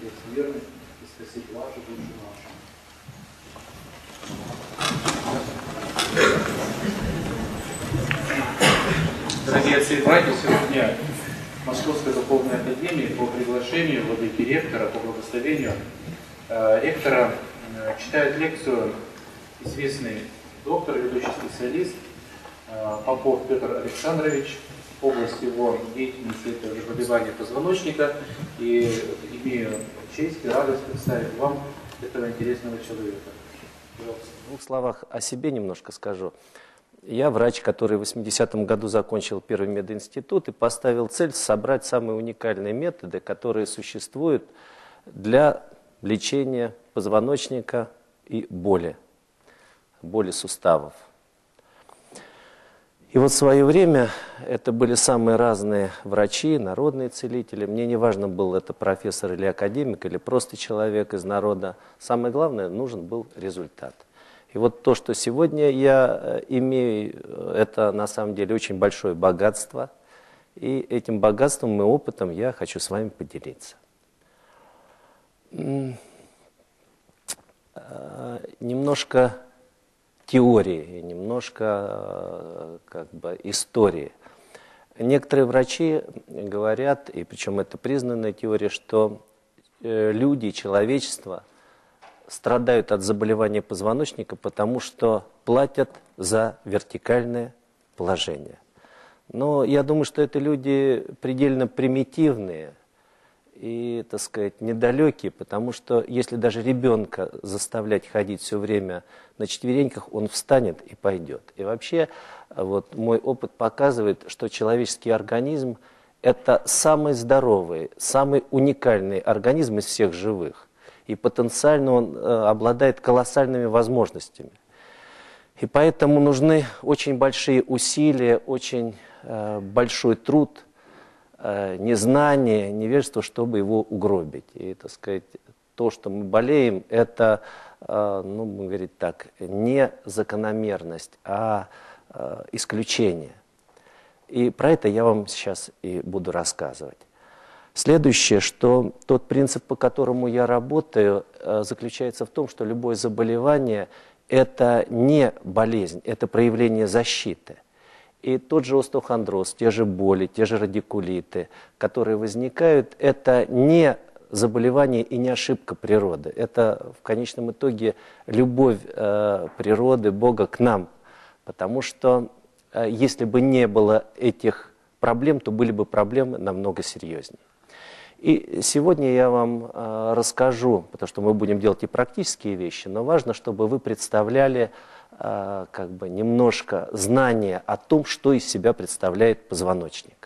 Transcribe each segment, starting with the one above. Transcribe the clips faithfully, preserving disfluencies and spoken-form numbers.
быть верным и спасить вашу душу нашу. Дорогие отцы и братья, сегодня в Московской Духовной Академии по приглашению владыки ректора, по благословению э, ректора э, читает лекцию известный доктор, ведущий специалист э, Попов Петр Александрович. Область его деятельности – это заболевание позвоночника, и имею честь и радость представить вам этого интересного человека. Пожалуйста. В двух словах о себе немножко скажу. Я врач, который в восьмидесятом году закончил первый мединститут и поставил цель собрать самые уникальные методы, которые существуют для лечения позвоночника и боли, боли суставов. И вот в свое время это были самые разные врачи, народные целители. Мне не важно, был это профессор или академик, или просто человек из народа. Самое главное, нужен был результат. И вот то, что сегодня я имею, это на самом деле очень большое богатство. И этим богатством и опытом я хочу с вами поделиться. Немножко теории, немножко как бы истории. Некоторые врачи говорят, и причем это признанная теория, что люди, человечество страдают от заболевания позвоночника, потому что платят за вертикальное положение. Но я думаю, что это люди предельно примитивные и, так сказать, недалекие, потому что если даже ребенка заставлять ходить все время на четвереньках, он встанет и пойдет. И вообще, вот мой опыт показывает, что человеческий организм – это самый здоровый, самый уникальный организм из всех живых. И потенциально он э, обладает колоссальными возможностями. И поэтому нужны очень большие усилия, очень э, большой труд, э, незнание, невежество, чтобы его угробить. И, так сказать, то, что мы болеем, это, э, ну, мы говорим так, не закономерность, а э, исключение. И про это я вам сейчас и буду рассказывать. Следующее, что тот принцип, по которому я работаю, заключается в том, что любое заболевание – это не болезнь, это проявление защиты. И тот же остеохондроз, те же боли, те же радикулиты, которые возникают, это не заболевание и не ошибка природы. Это в конечном итоге любовь э, природы, Бога к нам. Потому что э, если бы не было этих проблем, то были бы проблемы намного серьезнее. И сегодня я вам э, расскажу, потому что мы будем делать и практические вещи, но важно, чтобы вы представляли э, как бы немножко знания о том, что из себя представляет позвоночник.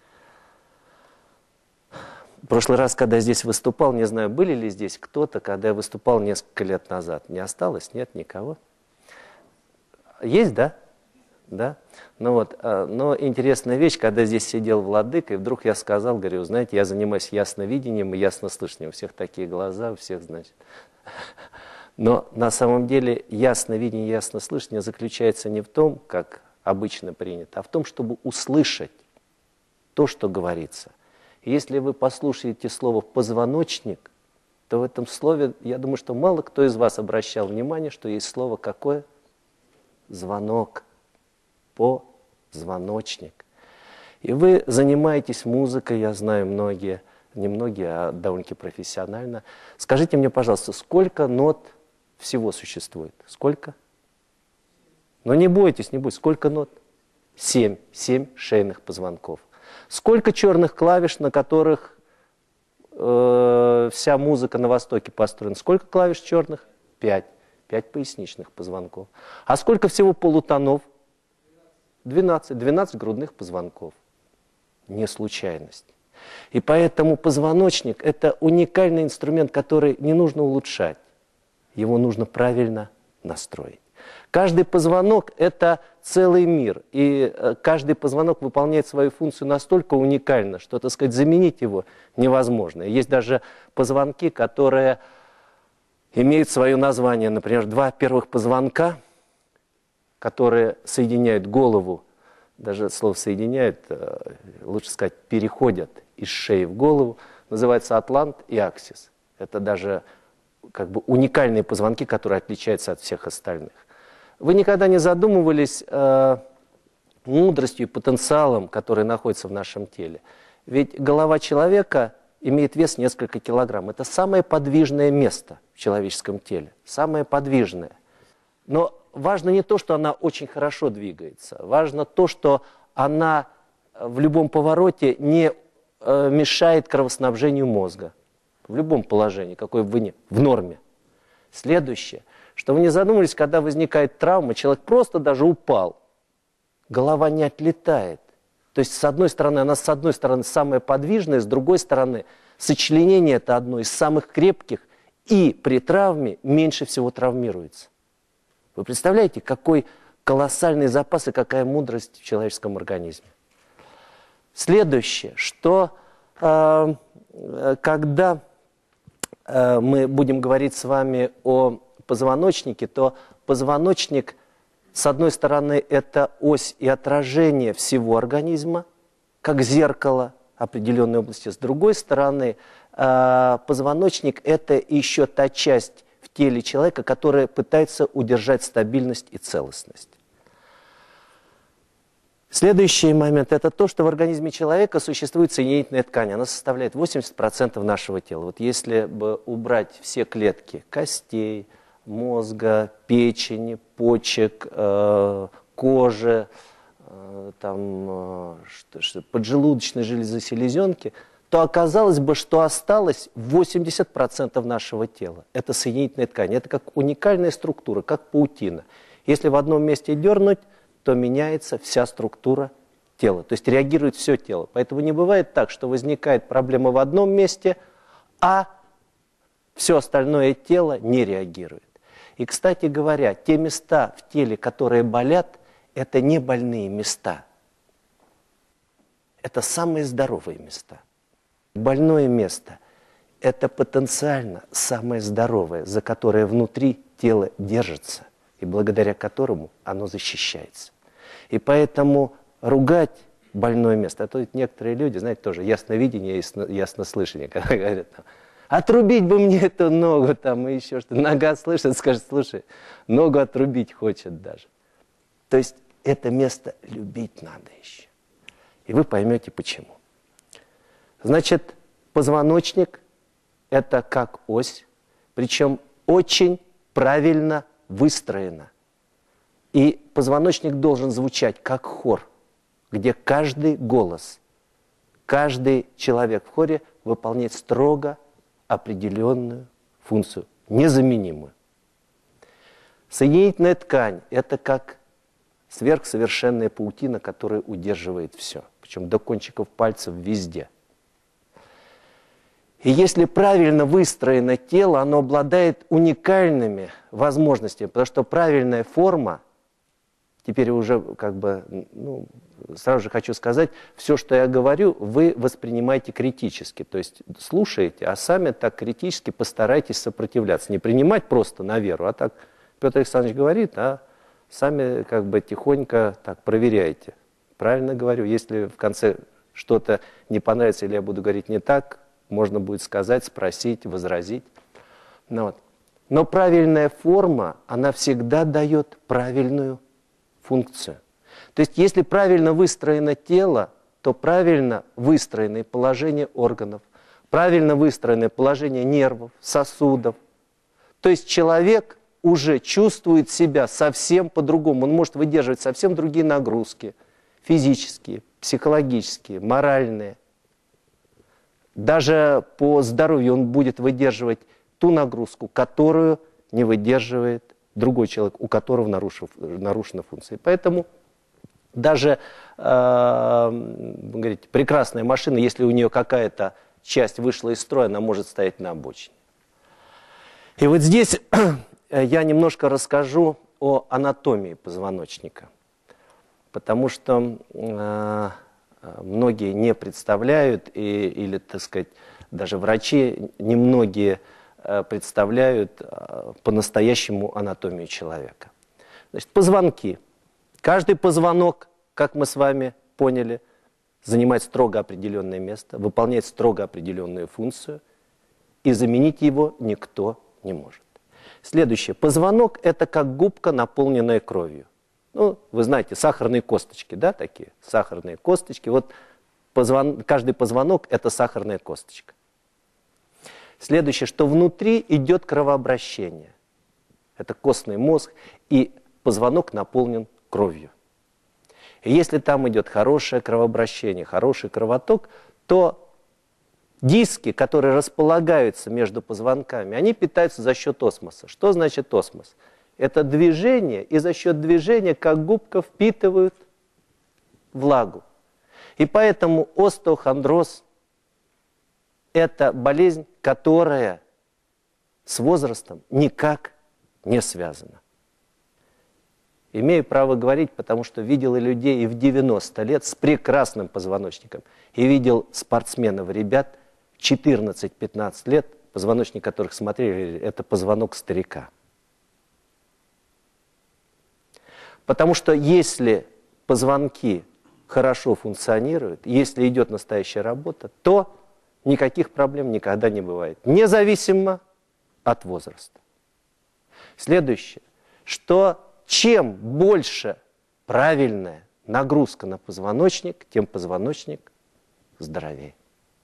В прошлый раз, когда я здесь выступал, не знаю, были ли здесь кто-то, когда я выступал несколько лет назад. Не осталось? Нет никого? Есть, да? Да? Ну вот, но интересная вещь, когда здесь сидел владыка, и вдруг я сказал, говорю, знаете, я занимаюсь ясновидением и яснослышанием. У всех такие глаза, у всех, значит. Но на самом деле ясновидение и яснослышание заключается не в том, как обычно принято, а в том, чтобы услышать то, что говорится. И если вы послушаете слово «позвоночник», то в этом слове, я думаю, что мало кто из вас обращал внимание, что есть слово какое? Звонок. Позвоночник. И вы занимаетесь музыкой, я знаю, многие, не многие, а довольно-таки профессионально. Скажите мне, пожалуйста, сколько нот всего существует? Сколько? Ну не бойтесь, не бойтесь. Сколько нот? Семь. Семь шейных позвонков. Сколько черных клавиш, на которых э, вся музыка на Востоке построена? Сколько клавиш черных? Пять. Пять поясничных позвонков. А сколько всего полутонов? двенадцать. двенадцать грудных позвонков. Не случайность. И поэтому позвоночник – это уникальный инструмент, который не нужно улучшать. Его нужно правильно настроить. Каждый позвонок – это целый мир. И каждый позвонок выполняет свою функцию настолько уникально, что, так сказать, заменить его невозможно. Есть даже позвонки, которые имеют свое название. Например, два первых позвонка, которые соединяют голову, даже слово «соединяют», лучше сказать, переходят из шеи в голову, называется атлант и аксис. Это даже как бы уникальные позвонки, которые отличаются от всех остальных. Вы никогда не задумывались э, мудростью и потенциалом, который находится в нашем теле? Ведь голова человека имеет вес несколько килограмм. Это самое подвижное место в человеческом теле. Самое подвижное. Но важно не то, что она очень хорошо двигается. Важно то, что она в любом повороте не э, мешает кровоснабжению мозга. В любом положении, какой бы вы ни в норме. Следующее, что вы не задумывались, когда возникает травма, человек просто даже упал. Голова не отлетает. То есть, с одной стороны, она с одной стороны самая подвижная, с другой стороны, сочленение это одно из самых крепких, и при травме меньше всего травмируется. Вы представляете, какой колоссальный запас и какая мудрость в человеческом организме? Следующее, что э, когда э, мы будем говорить с вами о позвоночнике, то позвоночник, с одной стороны, это ось и отражение всего организма, как зеркало определенной области. С другой стороны, э, позвоночник – это еще та часть в теле человека, которая пытается удержать стабильность и целостность. Следующий момент – это то, что в организме человека существует соединительная ткань. Она составляет восемьдесят процентов нашего тела. Вот если бы убрать все клетки костей, мозга, печени, почек, э, кожи, э, там, э, что, что, поджелудочной железы, селезенки, то оказалось бы, что осталось восемьдесят процентов нашего тела. Это соединительная ткань. Это как уникальная структура, как паутина. Если в одном месте дернуть, то меняется вся структура тела. То есть реагирует все тело. Поэтому не бывает так, что возникает проблема в одном месте, а все остальное тело не реагирует. И, кстати говоря, те места в теле, которые болят, это не больные места. Это самые здоровые места. Больное место – это потенциально самое здоровое, за которое внутри тело держится, и благодаря которому оно защищается. И поэтому ругать больное место, а то некоторые люди, знаете, тоже ясновидение и яснослышание, когда говорят, там, отрубить бы мне эту ногу, там, и еще что-то. Нога слышит, скажет, слушай, ногу отрубить хочет даже. То есть это место любить надо еще. И вы поймете, почему. Значит, позвоночник – это как ось, причем очень правильно выстроена. И позвоночник должен звучать как хор, где каждый голос, каждый человек в хоре выполняет строго определенную функцию, незаменимую. Соединительная ткань – это как сверхсовершенная паутина, которая удерживает все, причем до кончиков пальцев везде. И если правильно выстроено тело, оно обладает уникальными возможностями, потому что правильная форма, теперь уже как бы, ну, сразу же хочу сказать, все, что я говорю, вы воспринимаете критически, то есть слушаете, а сами так критически постарайтесь сопротивляться, не принимать просто на веру, а так Петр Александрович говорит, а сами как бы тихонько так проверяйте. Правильно говорю, если в конце что-то не понравится или я буду говорить не так, можно будет сказать, спросить, возразить. Ну, вот. Но правильная форма, она всегда дает правильную функцию. То есть, если правильно выстроено тело, то правильно выстроено положение органов, правильно выстроено положение нервов, сосудов. То есть, человек уже чувствует себя совсем по-другому. Он может выдерживать совсем другие нагрузки. Физические, психологические, моральные. Даже по здоровью он будет выдерживать ту нагрузку, которую не выдерживает другой человек, у которого нарушив, нарушена функция. Поэтому даже, э, говорите, прекрасная машина, если у нее какая-то часть вышла из строя, она может стоять на обочине. И вот здесь я немножко расскажу о анатомии позвоночника, потому что э, многие не представляют, и, или, так сказать, даже врачи немногие представляют по-настоящему анатомию человека. Значит, позвонки. Каждый позвонок, как мы с вами поняли, занимает строго определенное место, выполняет строго определенную функцию. и заменить его никто не может. Следующее. Позвонок – это как губка, наполненная кровью. Ну, вы знаете, сахарные косточки, да, такие? Сахарные косточки. Вот позвон... каждый позвонок – это сахарная косточка. Следующее, что внутри идет кровообращение. Это костный мозг, и позвонок наполнен кровью. И если там идет хорошее кровообращение, хороший кровоток, то диски, которые располагаются между позвонками, они питаются за счет осмоса. Что значит осмос? Это движение, и за счет движения, как губка, впитывают влагу. И поэтому остеохондроз – это болезнь, которая с возрастом никак не связана. Имею право говорить, потому что видел и людей и в девяносто лет с прекрасным позвоночником. И видел спортсменов, ребят, четырнадцать-пятнадцать лет, позвоночник которых смотрели, это позвонок старика. Потому что если позвонки хорошо функционируют, если идет настоящая работа, то никаких проблем никогда не бывает, независимо от возраста. Следующее, что чем больше правильная нагрузка на позвоночник, тем позвоночник здоровее.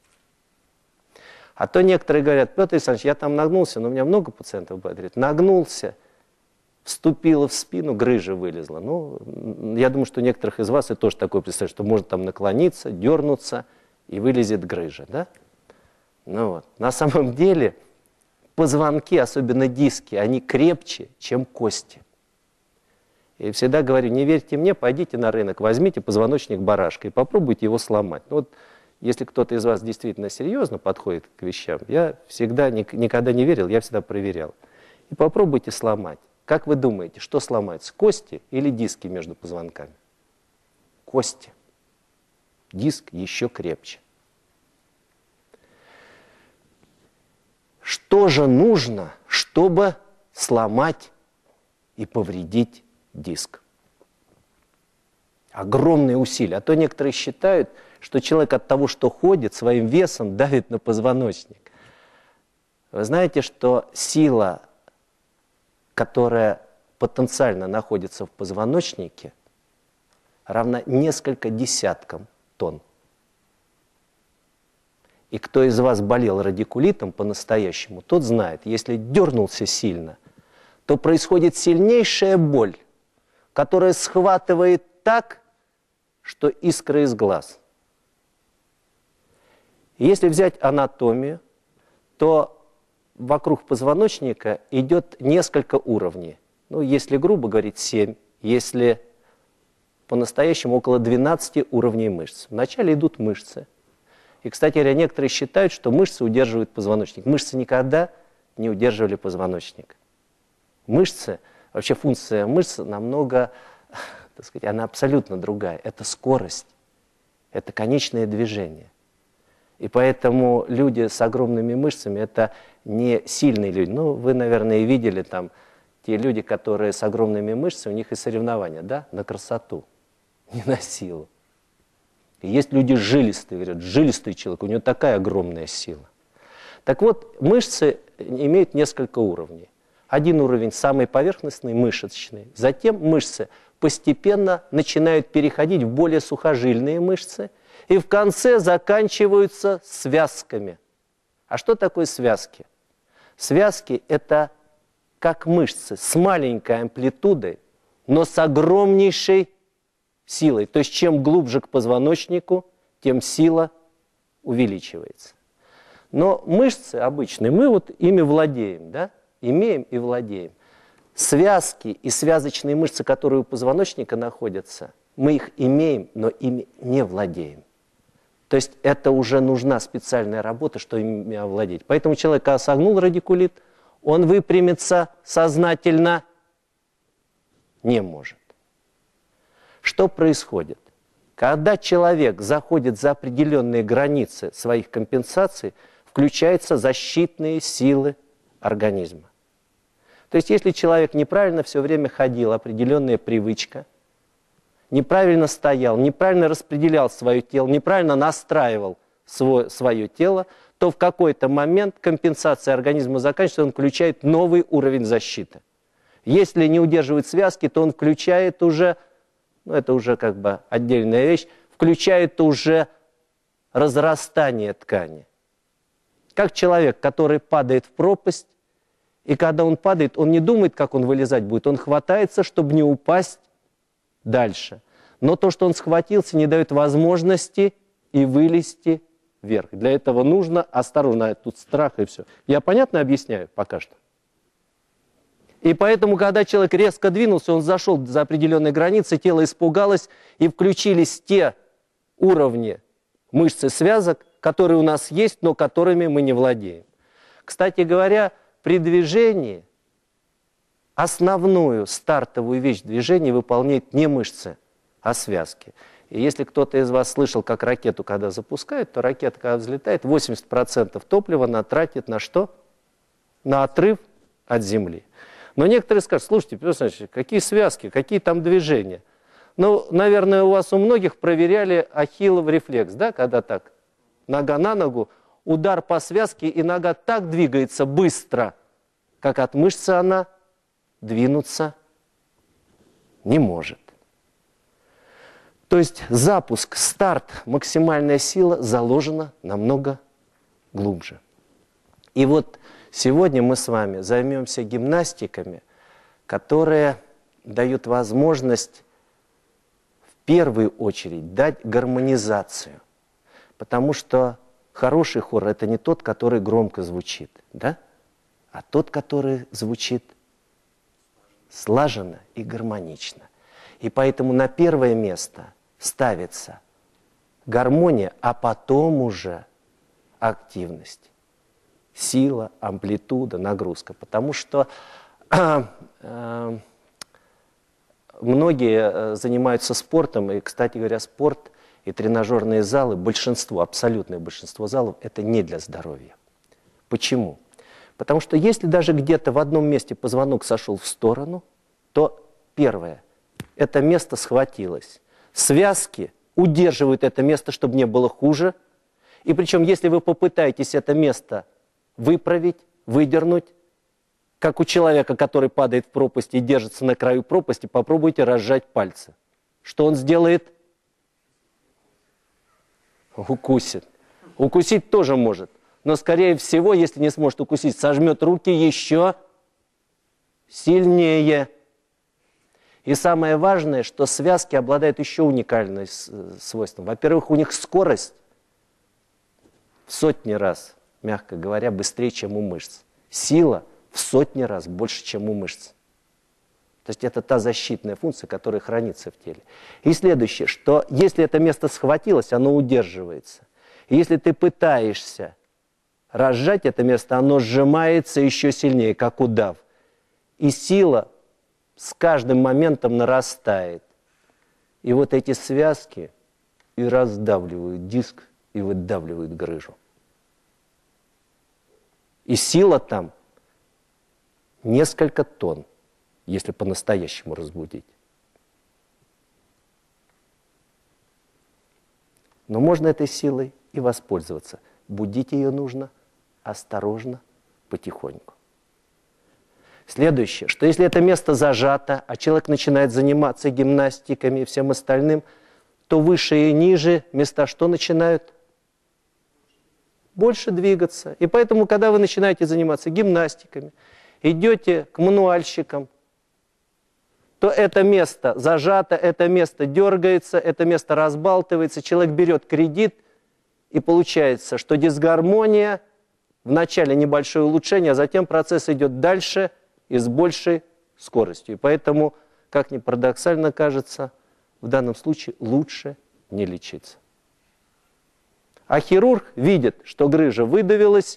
А то некоторые говорят: Петр Александрович, я там нагнулся, но у меня много пациентов говорит, нагнулся, вступила в спину, грыжа вылезла. Ну, я думаю, что у некоторых из вас и тоже такое представляет, что можно там наклониться, дернуться, и вылезет грыжа, да? Ну вот, на самом деле позвонки, особенно диски, они крепче, чем кости. И всегда говорю: не верьте мне, пойдите на рынок, возьмите позвоночник барашка и попробуйте его сломать. Ну, вот, если кто-то из вас действительно серьезно подходит к вещам, я всегда, никогда не верил, я всегда проверял. И попробуйте сломать. Как вы думаете, что сломается, кости или диски между позвонками? Кости. Диск еще крепче. Что же нужно, чтобы сломать и повредить диск? Огромные усилия. А то некоторые считают, что человек от того, что ходит, своим весом давит на позвоночник. Вы знаете, что сила, которая потенциально находится в позвоночнике, равна несколько десяткам тонн. И кто из вас болел радикулитом по-настоящему, тот знает, если дернулся сильно, то происходит сильнейшая боль, которая схватывает так, что искры из глаз. И если взять анатомию, то вокруг позвоночника идет несколько уровней. Ну, если грубо говорить, семь, если по-настоящему около двенадцати уровней мышц. Вначале идут мышцы. И, кстати говоря, некоторые считают, что мышцы удерживают позвоночник. Мышцы никогда не удерживали позвоночник. Мышцы, вообще функция мышц намного, так сказать, она абсолютно другая. Это скорость, это конечное движение. И поэтому люди с огромными мышцами – это не сильные люди. Ну, вы, наверное, и видели там те люди, которые с огромными мышцами, у них и соревнования, да, на красоту, не на силу. И есть люди жилистые, говорят, жилистый человек, у него такая огромная сила. Так вот, мышцы имеют несколько уровней. Один уровень самый поверхностный, мышечный. Затем мышцы постепенно начинают переходить в более сухожильные мышцы, и в конце заканчиваются связками. А что такое связки? Связки – это как мышцы с маленькой амплитудой, но с огромнейшей силой. То есть чем глубже к позвоночнику, тем сила увеличивается. Но мышцы обычные, мы вот ими владеем, да? Имеем и владеем. Связки и связочные мышцы, которые у позвоночника находятся, мы их имеем, но ими не владеем. То есть это уже нужна специальная работа, чтобы ими овладеть. Поэтому человек, когда согнул радикулит, он выпрямиться сознательно не может. Что происходит? Когда человек заходит за определенные границы своих компенсаций, включаются защитные силы организма. То есть если человек неправильно все время ходил, определенная привычка, неправильно стоял, неправильно распределял свое тело, неправильно настраивал свое, свое тело, то в какой-то момент компенсация организма заканчивается, он включает новый уровень защиты. Если не удерживает связки, то он включает уже, ну это уже как бы отдельная вещь, включает уже разрастание ткани. Как человек, который падает в пропасть, и когда он падает, он не думает, как он вылезать будет, он хватается, чтобы не упасть дальше. Но то, что он схватился, не дает возможности и вылезти вверх. Для этого нужно осторожно, тут страх и все. Я понятно объясняю пока что? И поэтому, когда человек резко двинулся, он зашел за определенные границы, тело испугалось, и включились те уровни мышц и связок, которые у нас есть, но которыми мы не владеем. Кстати говоря, при движении основную стартовую вещь движения выполняет не мышцы, а связки. И если кто-то из вас слышал, как ракету, когда запускают, то ракета, когда взлетает, восемьдесят процентов топлива она тратит на что? На отрыв от земли. Но некоторые скажут, слушайте, Петр Александрович, какие связки, какие там движения? Ну, наверное, у вас у многих проверяли ахиллов рефлекс, да, когда так, нога на ногу, удар по связке, и нога так двигается быстро, как от мышцы она двинуться не может. То есть запуск, старт, максимальная сила заложена намного глубже. И вот сегодня мы с вами займемся гимнастиками, которые дают возможность в первую очередь дать гармонизацию. Потому что хороший хор – это не тот, который громко звучит, да? А тот, который звучит слаженно и гармонично. И поэтому на первое место ставится гармония, а потом уже активность. Сила, амплитуда, нагрузка. Потому что э, э, многие занимаются спортом, и, кстати говоря, спорт и тренажерные залы, большинство, абсолютное большинство залов, это не для здоровья. Почему? Потому что если даже где-то в одном месте позвонок сошел в сторону, то первое, это место схватилось. Связки удерживают это место, чтобы не было хуже. И причем, если вы попытаетесь это место выправить, выдернуть, как у человека, который падает в пропасть и держится на краю пропасти, попробуйте разжать пальцы. Что он сделает? Укусит. Укусить тоже может. Но, скорее всего, если не сможет укусить, сожмет руки еще сильнее. И самое важное, что связки обладают еще уникальным свойством. Во-первых, у них скорость в сотни раз, мягко говоря, быстрее, чем у мышц. Сила в сотни раз больше, чем у мышц. То есть это та защитная функция, которая хранится в теле. И следующее, что если это место схватилось, оно удерживается. И если ты пытаешься разжать это место, оно сжимается еще сильнее, как удав. И сила с каждым моментом нарастает. И вот эти связки и раздавливают диск, и выдавливают грыжу. И сила там несколько тонн, если по-настоящему разбудить. Но можно этой силой и воспользоваться. Будить ее нужно осторожно, потихоньку. Следующее, что если это место зажато, а человек начинает заниматься гимнастиками и всем остальным, то выше и ниже места что начинают? Больше двигаться. И поэтому, когда вы начинаете заниматься гимнастиками, идете к мануальщикам, то это место зажато, это место дергается, это место разбалтывается, человек берет кредит, и получается, что дисгармония, вначале небольшое улучшение, а затем процесс идет дальше и с большей скоростью. И поэтому, как ни парадоксально кажется, в данном случае лучше не лечиться. А хирург видит, что грыжа выдавилась,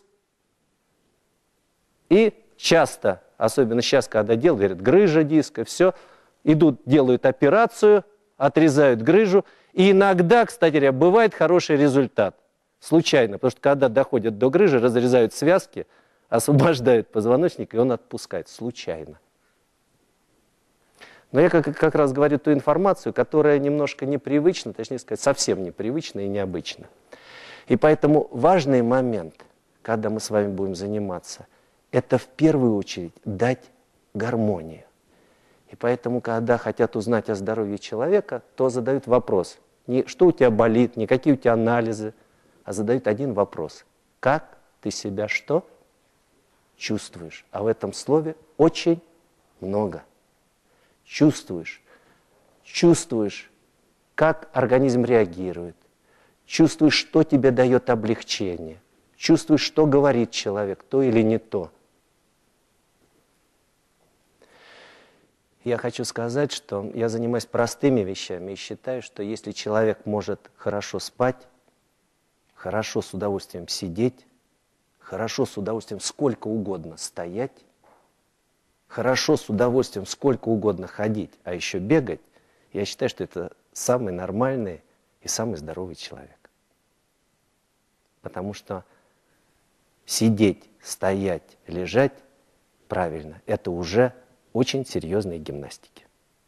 и часто, особенно сейчас, когда делают, говорят, грыжа диска, все, идут, делают операцию, отрезают грыжу, и иногда, кстати говоря, бывает хороший результат. Случайно, потому что когда доходят до грыжи, разрезают связки, освобождают позвоночник, и он отпускает. Случайно. Но я как, как раз говорю ту информацию, которая немножко непривычна, точнее сказать, совсем непривычна и необычна. И поэтому важный момент. когда мы с вами будем заниматься, это в первую очередь дать гармонию. И поэтому, когда хотят узнать о здоровье человека, то задают вопрос. Не что у тебя болит, не какие у тебя анализы, а задают один вопрос. Как ты себя что чувствуешь? А в этом слове очень много. Чувствуешь. Чувствуешь, как организм реагирует. Чувствуешь, что тебе дает облегчение. Чувствуешь, что говорит человек, то или не то. Я хочу сказать, что я занимаюсь простыми вещами и считаю, что если человек может хорошо спать, хорошо с удовольствием сидеть, хорошо с удовольствием сколько угодно стоять, хорошо с удовольствием сколько угодно ходить, а еще бегать, я считаю, что это самый нормальный и самый здоровый человек. Потому что сидеть, стоять, лежать правильно – это уже очень серьезные гимнастики.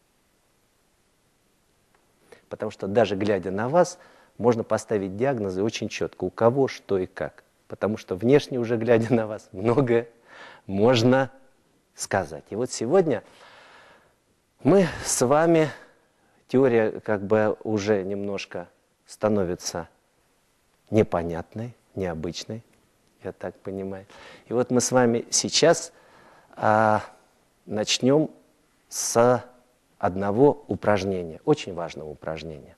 Потому что даже глядя на вас, можно поставить диагнозы очень четко, у кого, что и как. Потому что внешне уже глядя на вас, многое можно сказать. И вот сегодня мы с вами, теория как бы уже немножко становится непонятной, необычной, я так понимаю. И вот мы с вами сейчас а, начнем с одного упражнения, очень важного упражнения.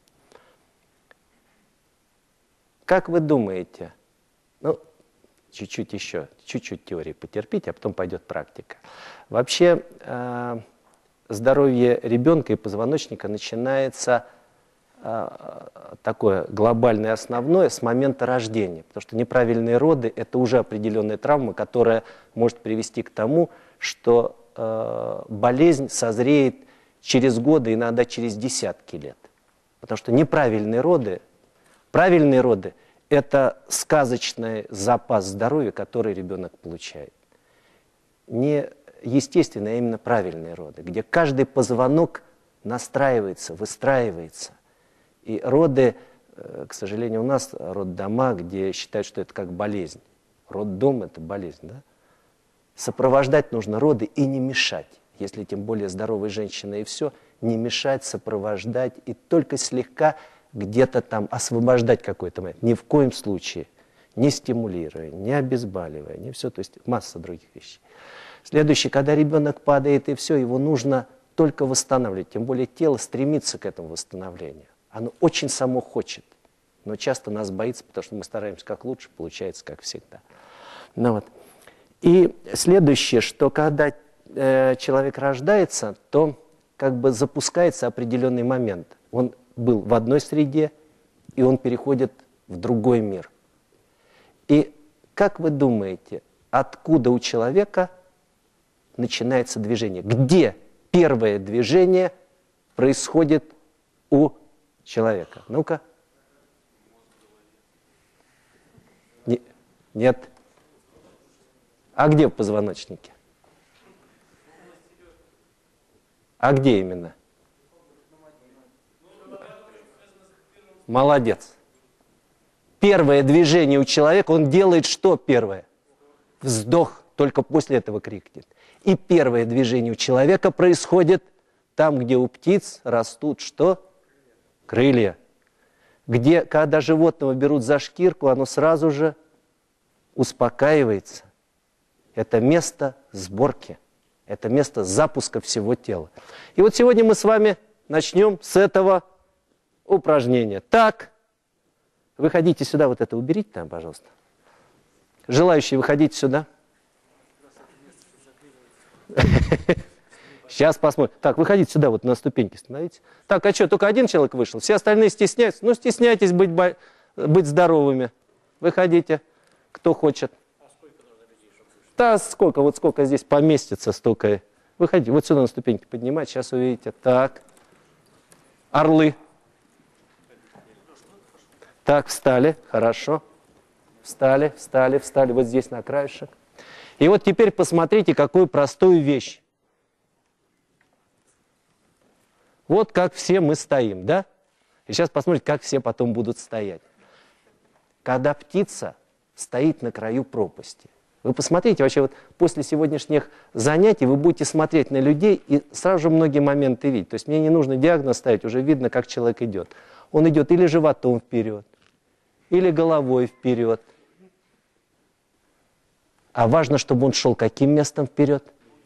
Как вы думаете, ну, чуть-чуть еще, чуть-чуть теории потерпите, а потом пойдет практика. Вообще, э, здоровье ребенка и позвоночника начинается э, такое глобальное, основное с момента рождения. Потому что неправильные роды – это уже определенная травма, которая может привести к тому, что э, болезнь созреет через годы, иногда через десятки лет. Потому что неправильные роды, правильные роды – это сказочный запас здоровья, который ребенок получает. Не естественные, а именно правильные роды, где каждый позвонок настраивается, выстраивается. И роды, к сожалению, у нас роддома, где считают, что это как болезнь. Роддом – это болезнь, да? Сопровождать нужно роды и не мешать. Если тем более здоровая женщина и все, не мешать, сопровождать и только слегка где-то там освобождать какой-то момент. Ни в коем случае не стимулируя, не обезболивая, не все, то есть масса других вещей. Следующее, когда ребенок падает и все, его нужно только восстанавливать, тем более тело стремится к этому восстановлению. Оно очень само хочет, но часто нас боится, потому что мы стараемся как лучше, получается как всегда. Ну вот. И следующее, что когда э, человек рождается, то как бы запускается определенный момент. Он был в одной среде, и он переходит в другой мир. И как вы думаете, откуда у человека начинается движение? Где первое движение происходит у человека? Ну-ка. Не, нет. А где в позвоночнике? А где именно? Молодец. Первое движение у человека, он делает что первое? Вздох, только после этого крикнет. И первое движение у человека происходит там, где у птиц растут что? Крылья. Где, когда животного берут за шкирку, оно сразу же успокаивается. Это место сборки, это место запуска всего тела. И вот сегодня мы с вами начнем с этого упражнение. Так, выходите сюда, вот это уберите там, пожалуйста. Желающие, выходите сюда. Сейчас посмотрим. Так, выходите сюда, вот на ступеньке становитесь. Так, а что, только один человек вышел? Все остальные стесняются? Ну, стесняйтесь быть, быть здоровыми. Выходите, кто хочет. Да, сколько, вот сколько здесь поместится, столько. Выходите, вот сюда на ступеньки поднимать, сейчас увидите. Так, орлы. Так, встали, хорошо. Встали, встали, встали, вот здесь на краешек. И вот теперь посмотрите, какую простую вещь. Вот как все мы стоим, да? И сейчас посмотрите, как все потом будут стоять. Когда птица стоит на краю пропасти. Вы посмотрите, вообще вот после сегодняшних занятий вы будете смотреть на людей и сразу же многие моменты видеть. То есть мне не нужно диагноз ставить, уже видно, как человек идет. Он идет или животом вперед, или головой вперед. А важно, чтобы он шел каким местом вперед?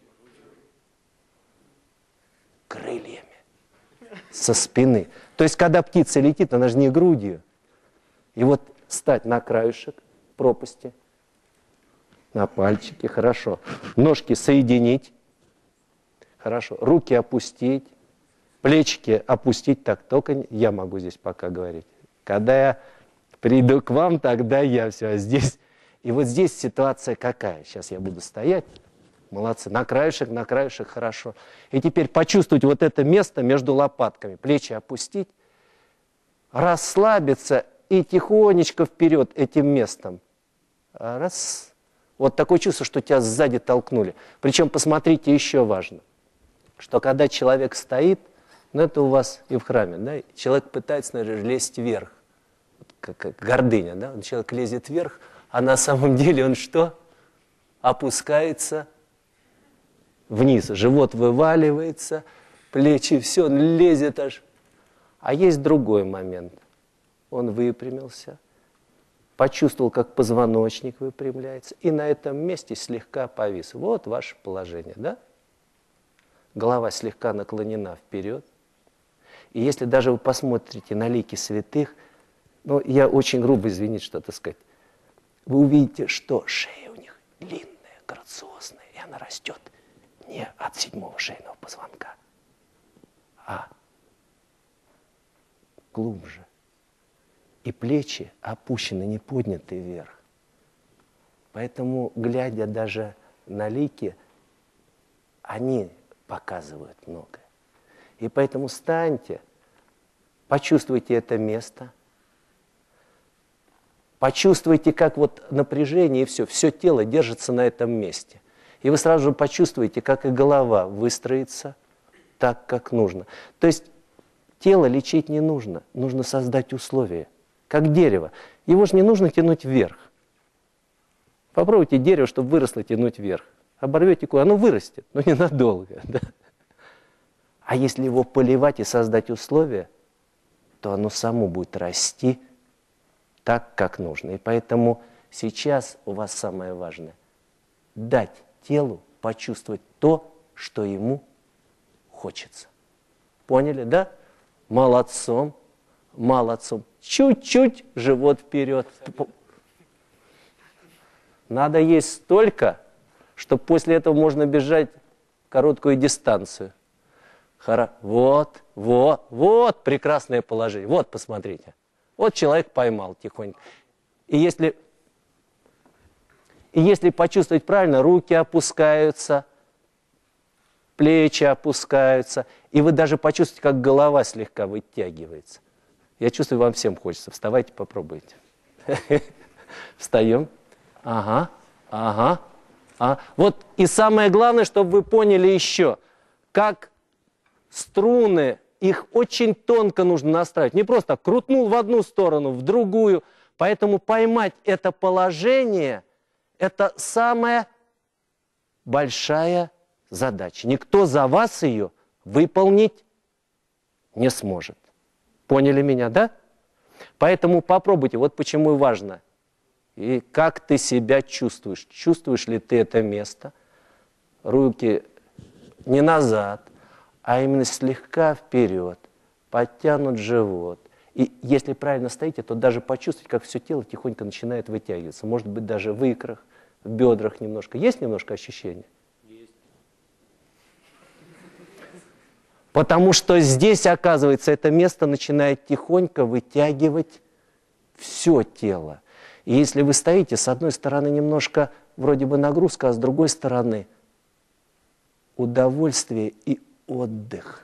Крыльями. Со спины. То есть, когда птица летит, она же не грудью. И вот встать на краешек пропасти, на пальчики, хорошо. Ножки соединить, хорошо. Руки опустить, плечики опустить. Так, только я могу здесь пока говорить. Когда я приду к вам, тогда я все. А здесь... И вот здесь ситуация какая? Сейчас я буду стоять. Молодцы. На краешек, на краешек, хорошо. И теперь почувствовать вот это место между лопатками. Плечи опустить, расслабиться и тихонечко вперед этим местом. Раз. Вот такое чувство, что тебя сзади толкнули. Причем, посмотрите, еще важно, что когда человек стоит, ну это у вас и в храме, да, человек пытается, наверное, лезть вверх, как, как гордыня, да, человек лезет вверх, а на самом деле он что? Опускается вниз, живот вываливается, плечи, все, он лезет аж. А есть другой момент. Он выпрямился, почувствовал, как позвоночник выпрямляется, и на этом месте слегка повис. Вот ваше положение, да? Голова слегка наклонена вперед. И если даже вы посмотрите на лики святых, ну, я очень грубо, извините, что-то сказать, вы увидите, что шея у них длинная, грациозная, и она растет не от седьмого шейного позвонка, а глубже. И плечи опущены, не подняты вверх. Поэтому, глядя даже на лики, они показывают многое. И поэтому встаньте, почувствуйте это место, почувствуйте, как вот напряжение и все, все тело держится на этом месте. И вы сразу же почувствуете, как и голова выстроится так, как нужно. То есть тело лечить не нужно, нужно создать условия. Как дерево. Его же не нужно тянуть вверх. Попробуйте дерево, чтобы выросло, тянуть вверх. Оборвете куда, оно вырастет, но ненадолго. Да? А если его поливать и создать условия, то оно само будет расти так, как нужно. И поэтому сейчас у вас самое важное – дать телу почувствовать то, что ему хочется. Поняли, да? Молодцом. Молодцом. Чуть-чуть живот вперед. Надо есть столько, чтобы после этого можно бежать короткую дистанцию. Хоро... Вот, вот, вот прекрасное положение. Вот, посмотрите. Вот человек поймал тихонько. И если, и если почувствовать правильно, руки опускаются, плечи опускаются, и вы даже почувствуете, как голова слегка вытягивается. Я чувствую, вам всем хочется. Вставайте, попробуйте. Встаем. Ага, ага. А. Вот и самое главное, чтобы вы поняли еще, как струны, их очень тонко нужно настраивать. Не просто крутнул в одну сторону, в другую. Поэтому поймать это положение, это самая большая задача. Никто за вас ее выполнить не сможет. Поняли меня, да? Поэтому попробуйте. Вот почему и важно. И как ты себя чувствуешь? Чувствуешь ли ты это место? Руки не назад, а именно слегка вперед. Подтянут живот. И если правильно стоите, то даже почувствовать, как все тело тихонько начинает вытягиваться. Может быть, даже в икрах, в бедрах немножко. Есть немножко ощущения? Потому что здесь, оказывается, это место начинает тихонько вытягивать все тело. И если вы стоите, с одной стороны немножко вроде бы нагрузка, а с другой стороны удовольствие и отдых.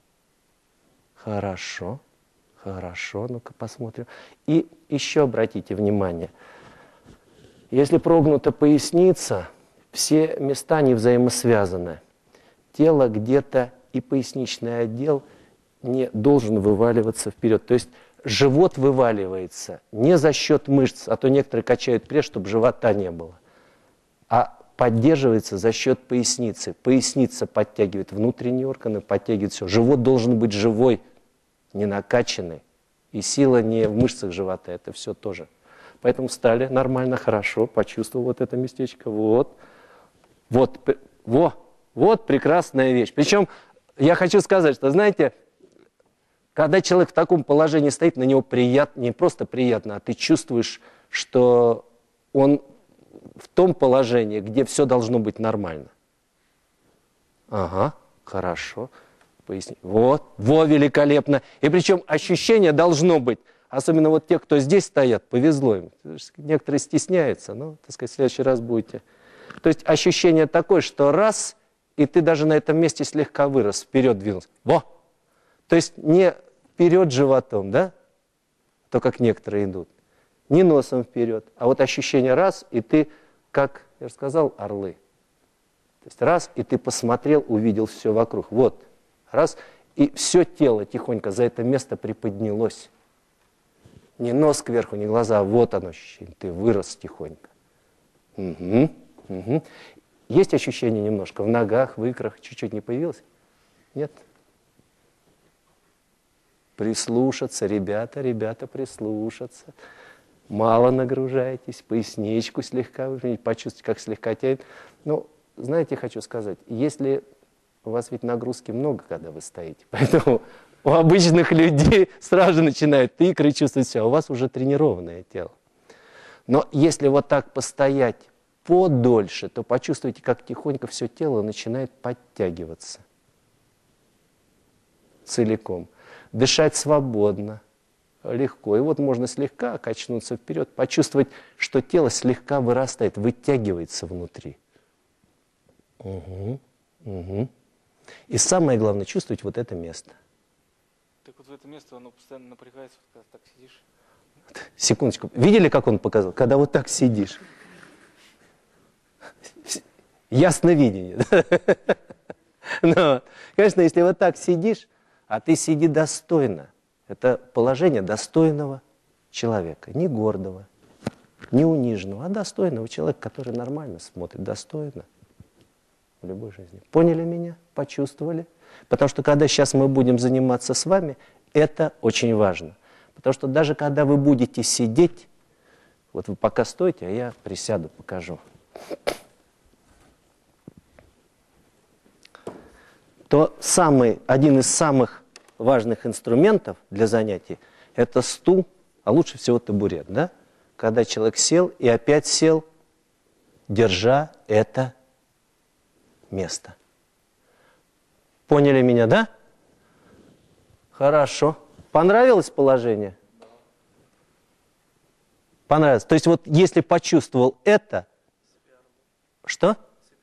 Хорошо, хорошо, ну-ка посмотрим. И еще обратите внимание, если прогнута поясница, все места не взаимосвязаны. Тело где-то и поясничный отдел не должен вываливаться вперед. То есть живот вываливается не за счет мышц, а то некоторые качают пресс, чтобы живота не было, а поддерживается за счет поясницы. Поясница подтягивает внутренние органы, подтягивает все. Живот должен быть живой, не накачанный. И сила не в мышцах живота, это все тоже. Поэтому встали нормально, хорошо, почувствовал вот это местечко. Вот, вот, во, вот прекрасная вещь. Причем я хочу сказать, что, знаете, когда человек в таком положении стоит, на него приятно, не просто приятно, а ты чувствуешь, что он в том положении, где все должно быть нормально. Ага, хорошо. Поясни. Вот, во, великолепно. И причем ощущение должно быть, особенно вот те, кто здесь стоят, повезло им. Некоторые стесняются, но, так сказать, в следующий раз будете. То есть ощущение такое, что раз, и ты даже на этом месте слегка вырос, вперед двинулся. Во! То есть не вперед животом, да? То, как некоторые идут. Не носом вперед, а вот ощущение раз, и ты, как я же сказал, орлы. То есть раз, и ты посмотрел, увидел все вокруг. Вот. Раз, и все тело тихонько за это место приподнялось. Не нос кверху, не глаза, а вот оно ощущение. Ты вырос тихонько. Угу, угу. Есть ощущение немножко в ногах, в икрах, чуть-чуть не появилось? Нет? Прислушаться, ребята, ребята, прислушаться. Мало нагружайтесь, поясничку слегка выпрямить, почувствуйте, как слегка тянет. Ну, знаете, хочу сказать, если у вас ведь нагрузки много, когда вы стоите, поэтому у обычных людей сразу же начинают икры чувствовать все, а у вас уже тренированное тело. Но если вот так постоять подольше, то почувствуйте, как тихонько все тело начинает подтягиваться целиком. Дышать свободно, легко. И вот можно слегка качнуться вперед, почувствовать, что тело слегка вырастает, вытягивается внутри. Угу, угу. И самое главное, чувствовать вот это место. Так вот в это место оно постоянно напрягается, вот когда так сидишь. Секундочку. Видели, как он показал? Когда вот так сидишь. Ясновидение. Но, конечно, если вот так сидишь, а ты сиди достойно. Это положение достойного человека. Не гордого, не униженного, а достойного человека, который нормально смотрит, достойно в любой жизни. Поняли меня? Почувствовали? Потому что когда сейчас мы будем заниматься с вами, это очень важно. Потому что даже когда вы будете сидеть, вот вы пока стойте, а я присяду, покажу. То самый, один из самых важных инструментов для занятий – это стул, а лучше всего табурет. Да? Когда человек сел и опять сел, держа это место. Поняли меня, да? Хорошо. Понравилось положение? Понравилось. То есть вот если почувствовал это, что?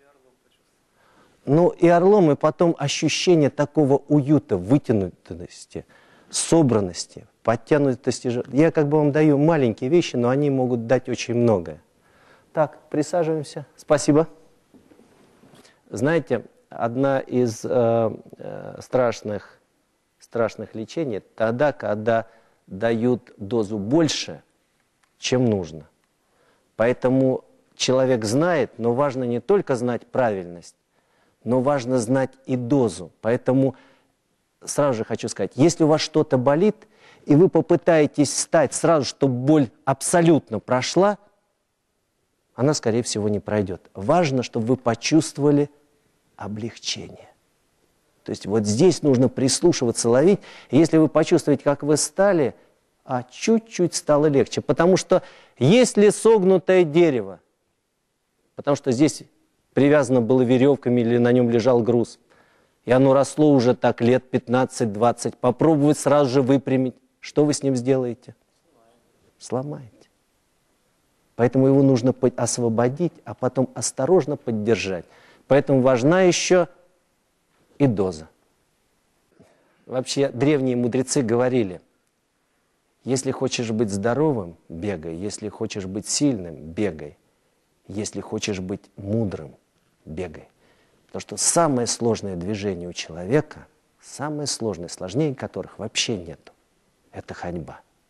Ну и орлом, и потом ощущение такого уюта, вытянутости, собранности, подтянутости. Я как бы вам даю маленькие вещи, но они могут дать очень многое. Так, присаживаемся. Спасибо. Знаете, одна из э, э, страшных, страшных лечений – тогда, когда дают дозу больше, чем нужно. Поэтому человек знает, но важно не только знать правильность, но важно знать и дозу. Поэтому сразу же хочу сказать, если у вас что-то болит, и вы попытаетесь встать сразу, чтобы боль абсолютно прошла, она, скорее всего, не пройдет. Важно, чтобы вы почувствовали облегчение. То есть вот здесь нужно прислушиваться, ловить. И если вы почувствуете, как вы встали, а чуть-чуть стало легче. Потому что если согнутое дерево, потому что здесь привязано было веревками или на нем лежал груз, и оно росло уже так лет пятнадцать-двадцать, попробовать сразу же выпрямить, что вы с ним сделаете? Сломаете. Поэтому его нужно освободить, а потом осторожно поддержать. Поэтому важна еще и доза. Вообще древние мудрецы говорили, если хочешь быть здоровым, бегай, если хочешь быть сильным, бегай, если хочешь быть мудрым, бегай. Потому что самое сложное движение у человека, самое сложное, сложнее которых вообще нету, это ходьба.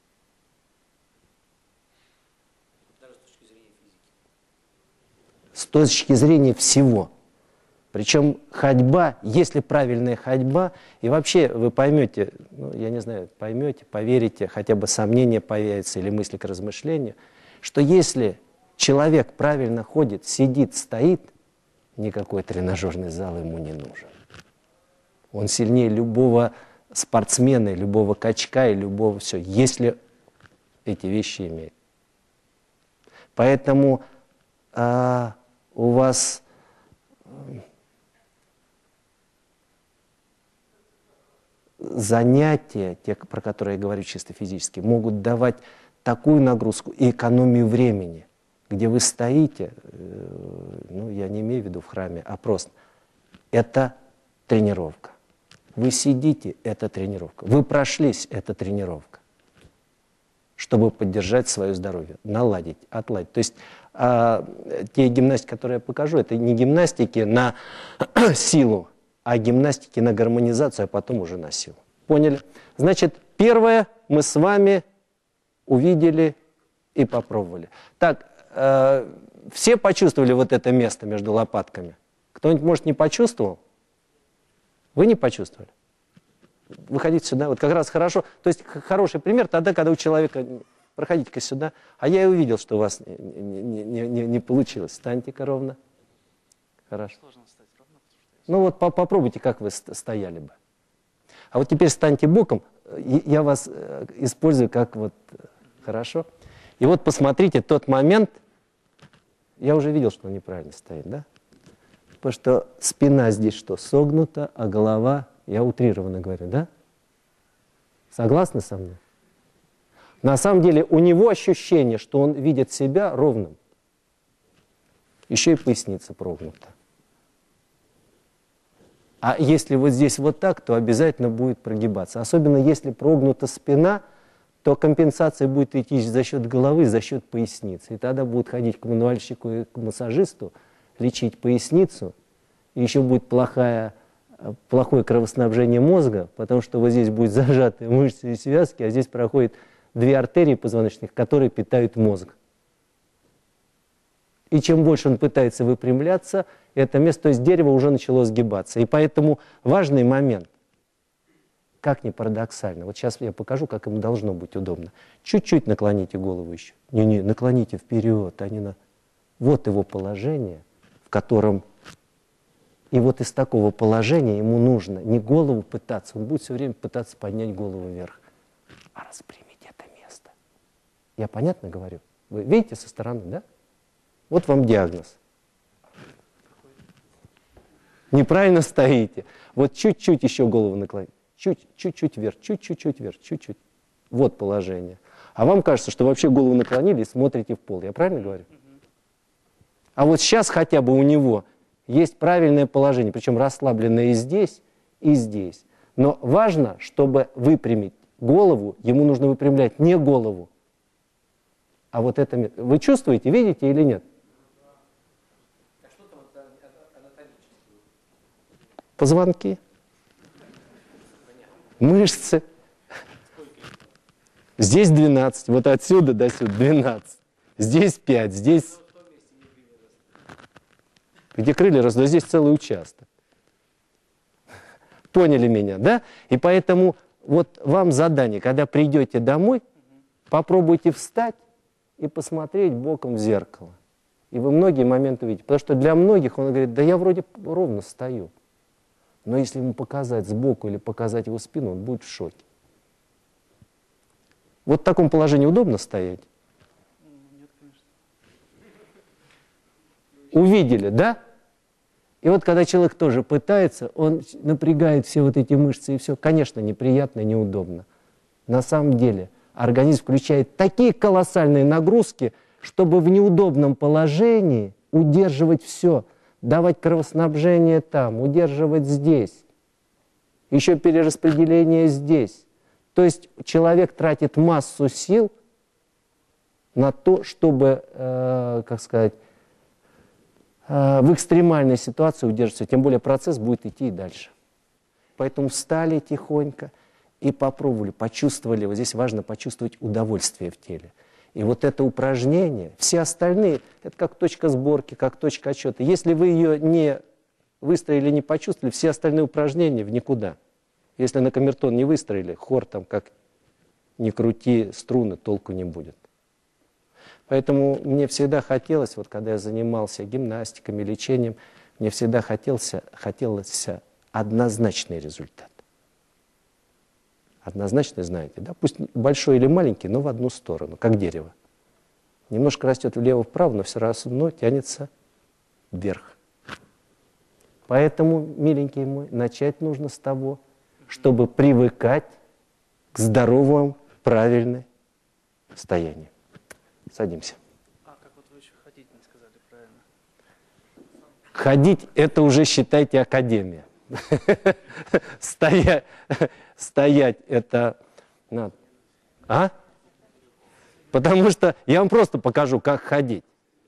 с точки зрения всего. Причем ходьба, если правильная ходьба, и вообще вы поймете, ну, я не знаю, поймете, поверите, хотя бы сомнения появятся или мысли к размышлению, что если человек правильно ходит, сидит, стоит, никакой тренажерный зал ему не нужен. Он сильнее любого спортсмена, любого качка и любого все, если эти вещи имеет. Поэтому а, у вас занятия, те, про которые я говорю чисто физически, могут давать такую нагрузку и экономию времени, где вы стоите, ну, я не имею в виду в храме, а просто, это тренировка. Вы сидите, это тренировка. Вы прошлись, это тренировка. Чтобы поддержать свое здоровье, наладить, отладить. То есть а, те гимнастики, которые я покажу, это не гимнастики на силу, а гимнастики на гармонизацию, а потом уже на силу. Поняли? Значит, первое мы с вами увидели и попробовали. Так, э, все почувствовали вот это место между лопатками? Кто-нибудь, может, не почувствовал? Вы не почувствовали? Выходите сюда, вот как раз хорошо. То есть хороший пример тогда, когда у человека... Проходите-ка сюда. А я и увидел, что у вас не, не, не, не, не получилось. Встаньте-ка ровно. Хорошо. Сложно встать ровно, потому что я... Ну вот по попробуйте, как вы стояли бы. А вот теперь встаньте боком. Я вас использую как вот... Хорошо? И вот посмотрите тот момент. Я уже видел, что он неправильно стоит, да? Потому что спина здесь что? Согнута, а голова... Я утрированно говорю, да? Согласны со мной? На самом деле у него ощущение, что он видит себя ровным. Еще и поясница прогнута. А если вот здесь вот так, то обязательно будет прогибаться. Особенно если прогнута спина, то компенсация будет идти за счет головы, за счет поясницы. И тогда будут ходить к мануальщику и к массажисту, лечить поясницу. И еще будет плохая... плохое кровоснабжение мозга, потому что вот здесь будет зажатые мышцы и связки, а здесь проходят две артерии позвоночных, которые питают мозг. И чем больше он пытается выпрямляться, это место, то есть дерево уже начало сгибаться. И поэтому важный момент, как ни парадоксально, вот сейчас я покажу, как ему должно быть удобно. Чуть-чуть наклоните голову еще. Не-не, наклоните вперед, а не на... Вот его положение, в котором... И вот из такого положения ему нужно не голову пытаться, он будет все время пытаться поднять голову вверх, а распрямить это место. Я понятно говорю? Вы видите со стороны, да? Вот вам диагноз. Неправильно стоите. Вот чуть-чуть еще голову наклоните. Чуть-чуть вверх, чуть-чуть вверх, чуть-чуть. Вот положение. А вам кажется, что вообще голову наклонили и смотрите в пол. Я правильно говорю? А вот сейчас хотя бы у него... Есть правильное положение, причем расслабленное и здесь, и здесь. Но важно, чтобы выпрямить голову, ему нужно выпрямлять не голову, а вот это место. Вы чувствуете, видите или нет? А что там анатомически? Позвонки, мышцы. Здесь двенадцать, вот отсюда до сюда двенадцать. Здесь пять, здесь... Где крылья растут, здесь целый участок. Поняли меня, да? И поэтому вот вам задание, когда придете домой, попробуйте встать и посмотреть боком в зеркало. И вы многие моменты увидите. Потому что для многих он говорит, да я вроде ровно стою. Но если ему показать сбоку или показать его спину, он будет в шоке. Вот в таком положении удобно стоять? Нет, конечно. Увидели, да? И вот когда человек тоже пытается, он напрягает все вот эти мышцы и все, конечно, неприятно, неудобно. На самом деле организм включает такие колоссальные нагрузки, чтобы в неудобном положении удерживать все, давать кровоснабжение там, удерживать здесь, еще перераспределение здесь. То есть человек тратит массу сил на то, чтобы, э, как сказать, в экстремальной ситуации удерживаться, тем более процесс будет идти и дальше. Поэтому встали тихонько и попробовали, почувствовали, вот здесь важно почувствовать удовольствие в теле. И вот это упражнение, все остальные, это как точка сборки, как точка отсчета. Если вы ее не выстроили, не почувствовали, все остальные упражнения в никуда. Если на камертон не выстроили, хор там как ни крути струны, толку не будет. Поэтому мне всегда хотелось, вот когда я занимался гимнастиками, лечением, мне всегда хотелся, хотелось однозначный результат. Однозначно, знаете, да? Пусть большой или маленький, но в одну сторону, как дерево. Немножко растет влево-вправо, но все равно тянется вверх. Поэтому, миленький мой, начать нужно с того, чтобы привыкать к здоровому, правильному состоянию. Садимся. А, как вот вы еще ходить не сказали правильно. Ходить – это уже, считайте, академия. Стоять, стоять – это надо. А? Потому что я вам просто покажу, как ходить.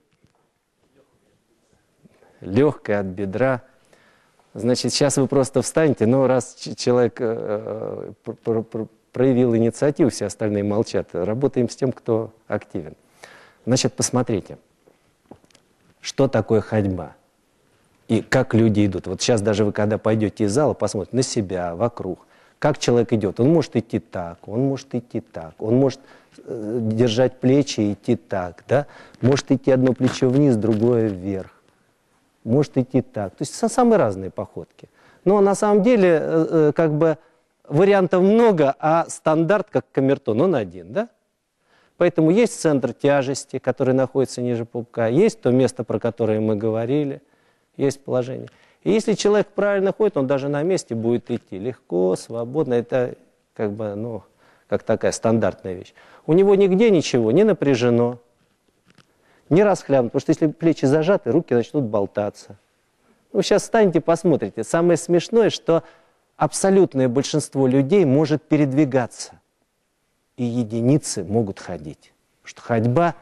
Легкое от бедра. Значит, сейчас вы просто встанете, но раз человек э, пр пр проявил инициативу, все остальные молчат, работаем с тем, кто активен. Значит, посмотрите, что такое ходьба и как люди идут. Вот сейчас даже вы, когда пойдете из зала, посмотрите на себя, вокруг, как человек идет. Он может идти так, он может идти так, он может э, держать плечи и идти так, да? Может идти одно плечо вниз, другое вверх. Может идти так. То есть самые разные походки. Но на самом деле, э, э, как бы, вариантов много, а стандарт, как камертон, он один, да? Поэтому есть центр тяжести, который находится ниже пупка, есть то место, про которое мы говорили, есть положение. И если человек правильно ходит, он даже на месте будет идти легко, свободно. Это как бы, ну, как такая стандартная вещь. У него нигде ничего не напряжено, не расхлябнут, потому что если плечи зажаты, руки начнут болтаться. Ну, сейчас встаньте, посмотрите. Самое смешное, что абсолютное большинство людей может передвигаться, и единицы могут ходить. Потому что ходьба...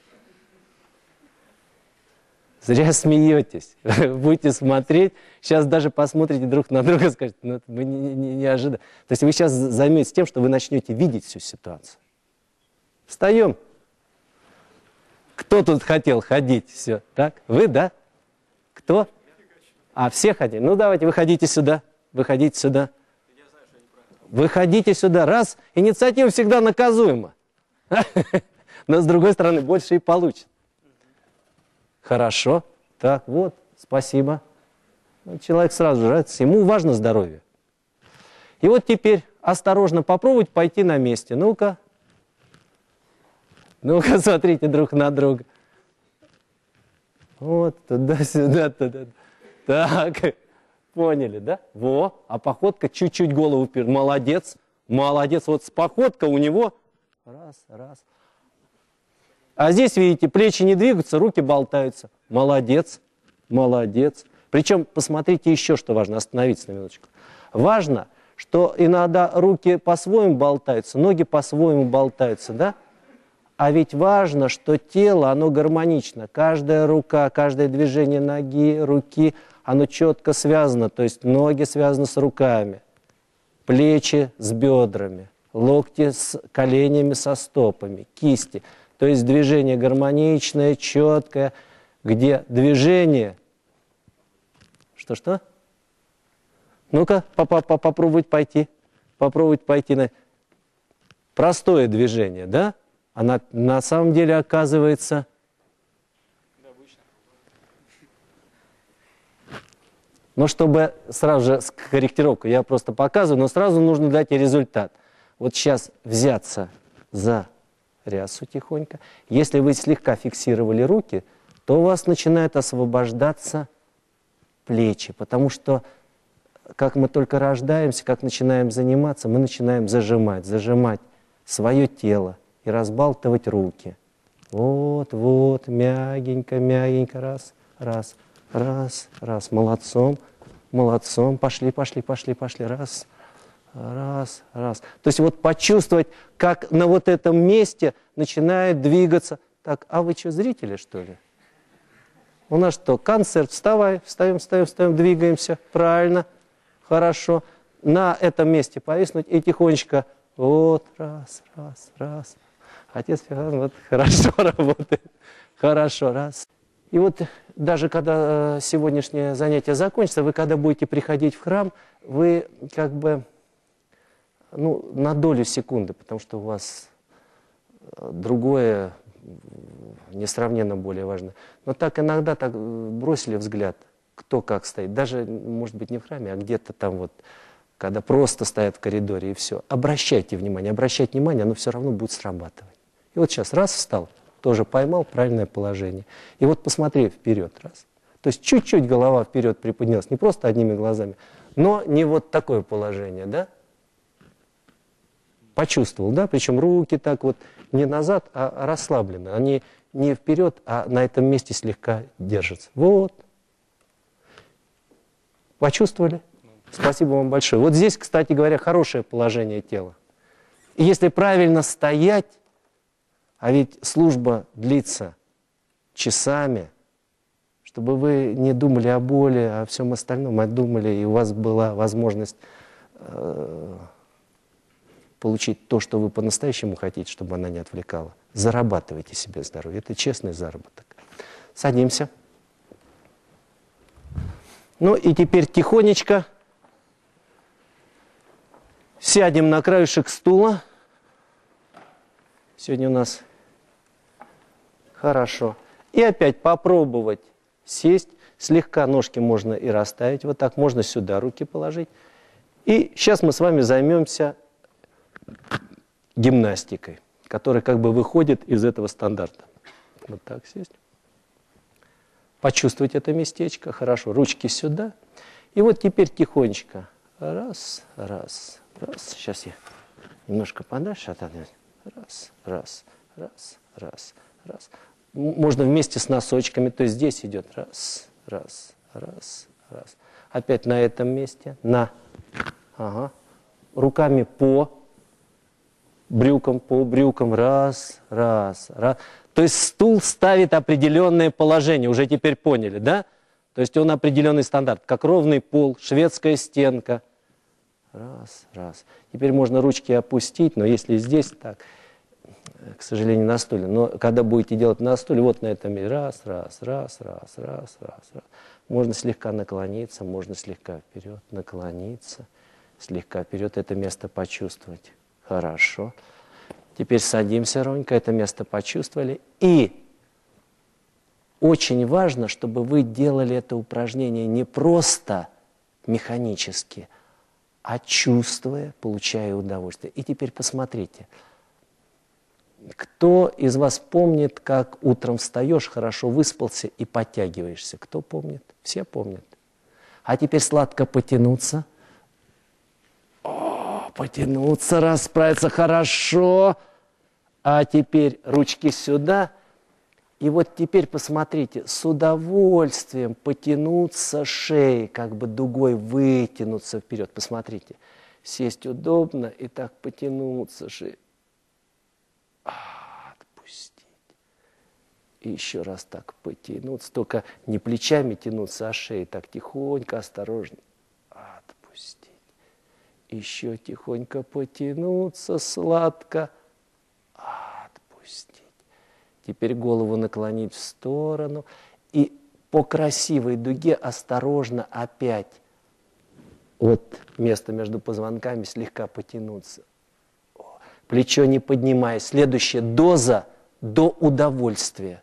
Зря смеетесь. Будете смотреть, сейчас даже посмотрите друг на друга и скажете, ну, вы не, не, не ожидали. То есть вы сейчас займетесь тем, что вы начнете видеть всю ситуацию. Встаем. Кто тут хотел ходить? Все, так? Вы, да? Кто? А, все хотели? Ну, давайте, выходите сюда. Выходите сюда. Выходите сюда. Раз, инициатива всегда наказуема. Но, с другой стороны, больше и получит. Хорошо. Так, вот, спасибо. Человек сразу же, ему важно здоровье. И вот теперь осторожно попробовать пойти на месте. Ну-ка. Ну-ка, смотрите друг на друга. Вот, туда-сюда, туда. Так, поняли, да? Во, а походка чуть-чуть голову вперед. Молодец, молодец. Вот с походка у него раз, раз. А здесь, видите, плечи не двигаются, руки болтаются. Молодец, молодец. Причем, посмотрите еще, что важно, остановиться на минуточку. Важно, что иногда руки по-своему болтаются, ноги по-своему болтаются, да? А ведь важно, что тело, оно гармонично. Каждая рука, каждое движение ноги, руки, оно четко связано. То есть ноги связаны с руками, плечи с бедрами, локти с коленями, со стопами, кисти. То есть движение гармоничное, четкое, где движение... Что-что? Ну-ка, попробовать пойти. Попробовать пойти на... Простое движение, да? А на, на самом деле оказывается... Ну, чтобы сразу же с корректировкой, я просто показываю, но сразу нужно дать и результат. Вот сейчас взяться за... рясу тихонько. Если вы слегка фиксировали руки, то у вас начинают освобождаться плечи, потому что как мы только рождаемся, как начинаем заниматься, мы начинаем зажимать, зажимать свое тело и разбалтывать руки. Вот, вот, мягенько, мягенько, раз, раз, раз, раз, молодцом, молодцом, пошли, пошли, пошли, пошли, раз, раз, раз. То есть вот почувствовать, как на вот этом месте начинает двигаться. Так, а вы что, зрители, что ли? У нас что, концерт, вставай, встаем, встаем, встаем, двигаемся, правильно, хорошо. На этом месте повиснуть и тихонечко, вот, раз, раз, раз, Отец Феофан, вот хорошо работает. Хорошо, раз. И вот даже когда сегодняшнее занятие закончится, вы когда будете приходить в храм, вы как бы, ну, на долю секунды, потому что у вас другое несравненно более важно. Но так иногда так бросили взгляд, кто как стоит. Даже, может быть, не в храме, а где-то там вот, когда просто стоят в коридоре и все. Обращайте внимание, обращайте внимание, оно все равно будет срабатывать. И вот сейчас раз встал, тоже поймал правильное положение. И вот посмотри вперед, раз. То есть чуть-чуть голова вперед приподнялась, не просто одними глазами, но не вот такое положение, да? Почувствовал, да? Причем руки так вот не назад, а расслаблены. Они не вперед, а на этом месте слегка держатся. Вот. Почувствовали? Спасибо вам большое. Вот здесь, кстати говоря, хорошее положение тела. И если правильно стоять, а ведь служба длится часами, чтобы вы не думали о боли, о всем остальном, а думали, и у вас была возможность э, получить то, что вы по-настоящему хотите, чтобы она не отвлекала. Зарабатывайте себе здоровье. Это честный заработок. Садимся. Ну и теперь тихонечко сядем на краешек стула. Сегодня у нас хорошо. И опять попробовать сесть. Слегка ножки можно и расставить. Вот так можно сюда руки положить. И сейчас мы с вами займемся гимнастикой, которая как бы выходит из этого стандарта. Вот так сесть. Почувствовать это местечко. Хорошо. Ручки сюда. И вот теперь тихонечко. Раз, раз, раз. Сейчас я немножко подальше отодвинусь. Раз, раз, раз, раз, раз. Можно вместе с носочками. То есть здесь идет раз, раз, раз, раз. Опять на этом месте. На. Ага. Руками по брюкам, по брюкам. Раз, раз, раз. То есть стул ставит определенное положение. Уже теперь поняли, да? То есть он определенный стандарт. Как ровный пол, шведская стенка. Раз, раз. Теперь можно ручки опустить, но если здесь так, к сожалению, на стуле. Но когда будете делать на стуле, вот на этом месте. Раз, раз, раз, раз, раз, раз, раз. Можно слегка наклониться, можно слегка вперед наклониться. Слегка вперед это место почувствовать. Хорошо. Теперь садимся ровненько, это место почувствовали. И очень важно, чтобы вы делали это упражнение не просто механически, а чувствуя, получая удовольствие. И теперь посмотрите, кто из вас помнит, как утром встаешь, хорошо выспался и подтягиваешься? Кто помнит? Все помнят. А теперь сладко потянуться. О, потянуться, расправиться, хорошо. А теперь ручки сюда. И вот теперь посмотрите, с удовольствием потянуться шеей, как бы дугой вытянуться вперед. Посмотрите, сесть удобно и так потянуться шеей. Отпустить. И еще раз так потянуться. Только не плечами тянуться, а шеей так тихонько, осторожно. Отпустить. Еще тихонько потянуться, сладко. Отпустить. Теперь голову наклонить в сторону. И по красивой дуге осторожно опять вот место между позвонками слегка потянуться. Плечо не поднимая. Следующая доза до удовольствия.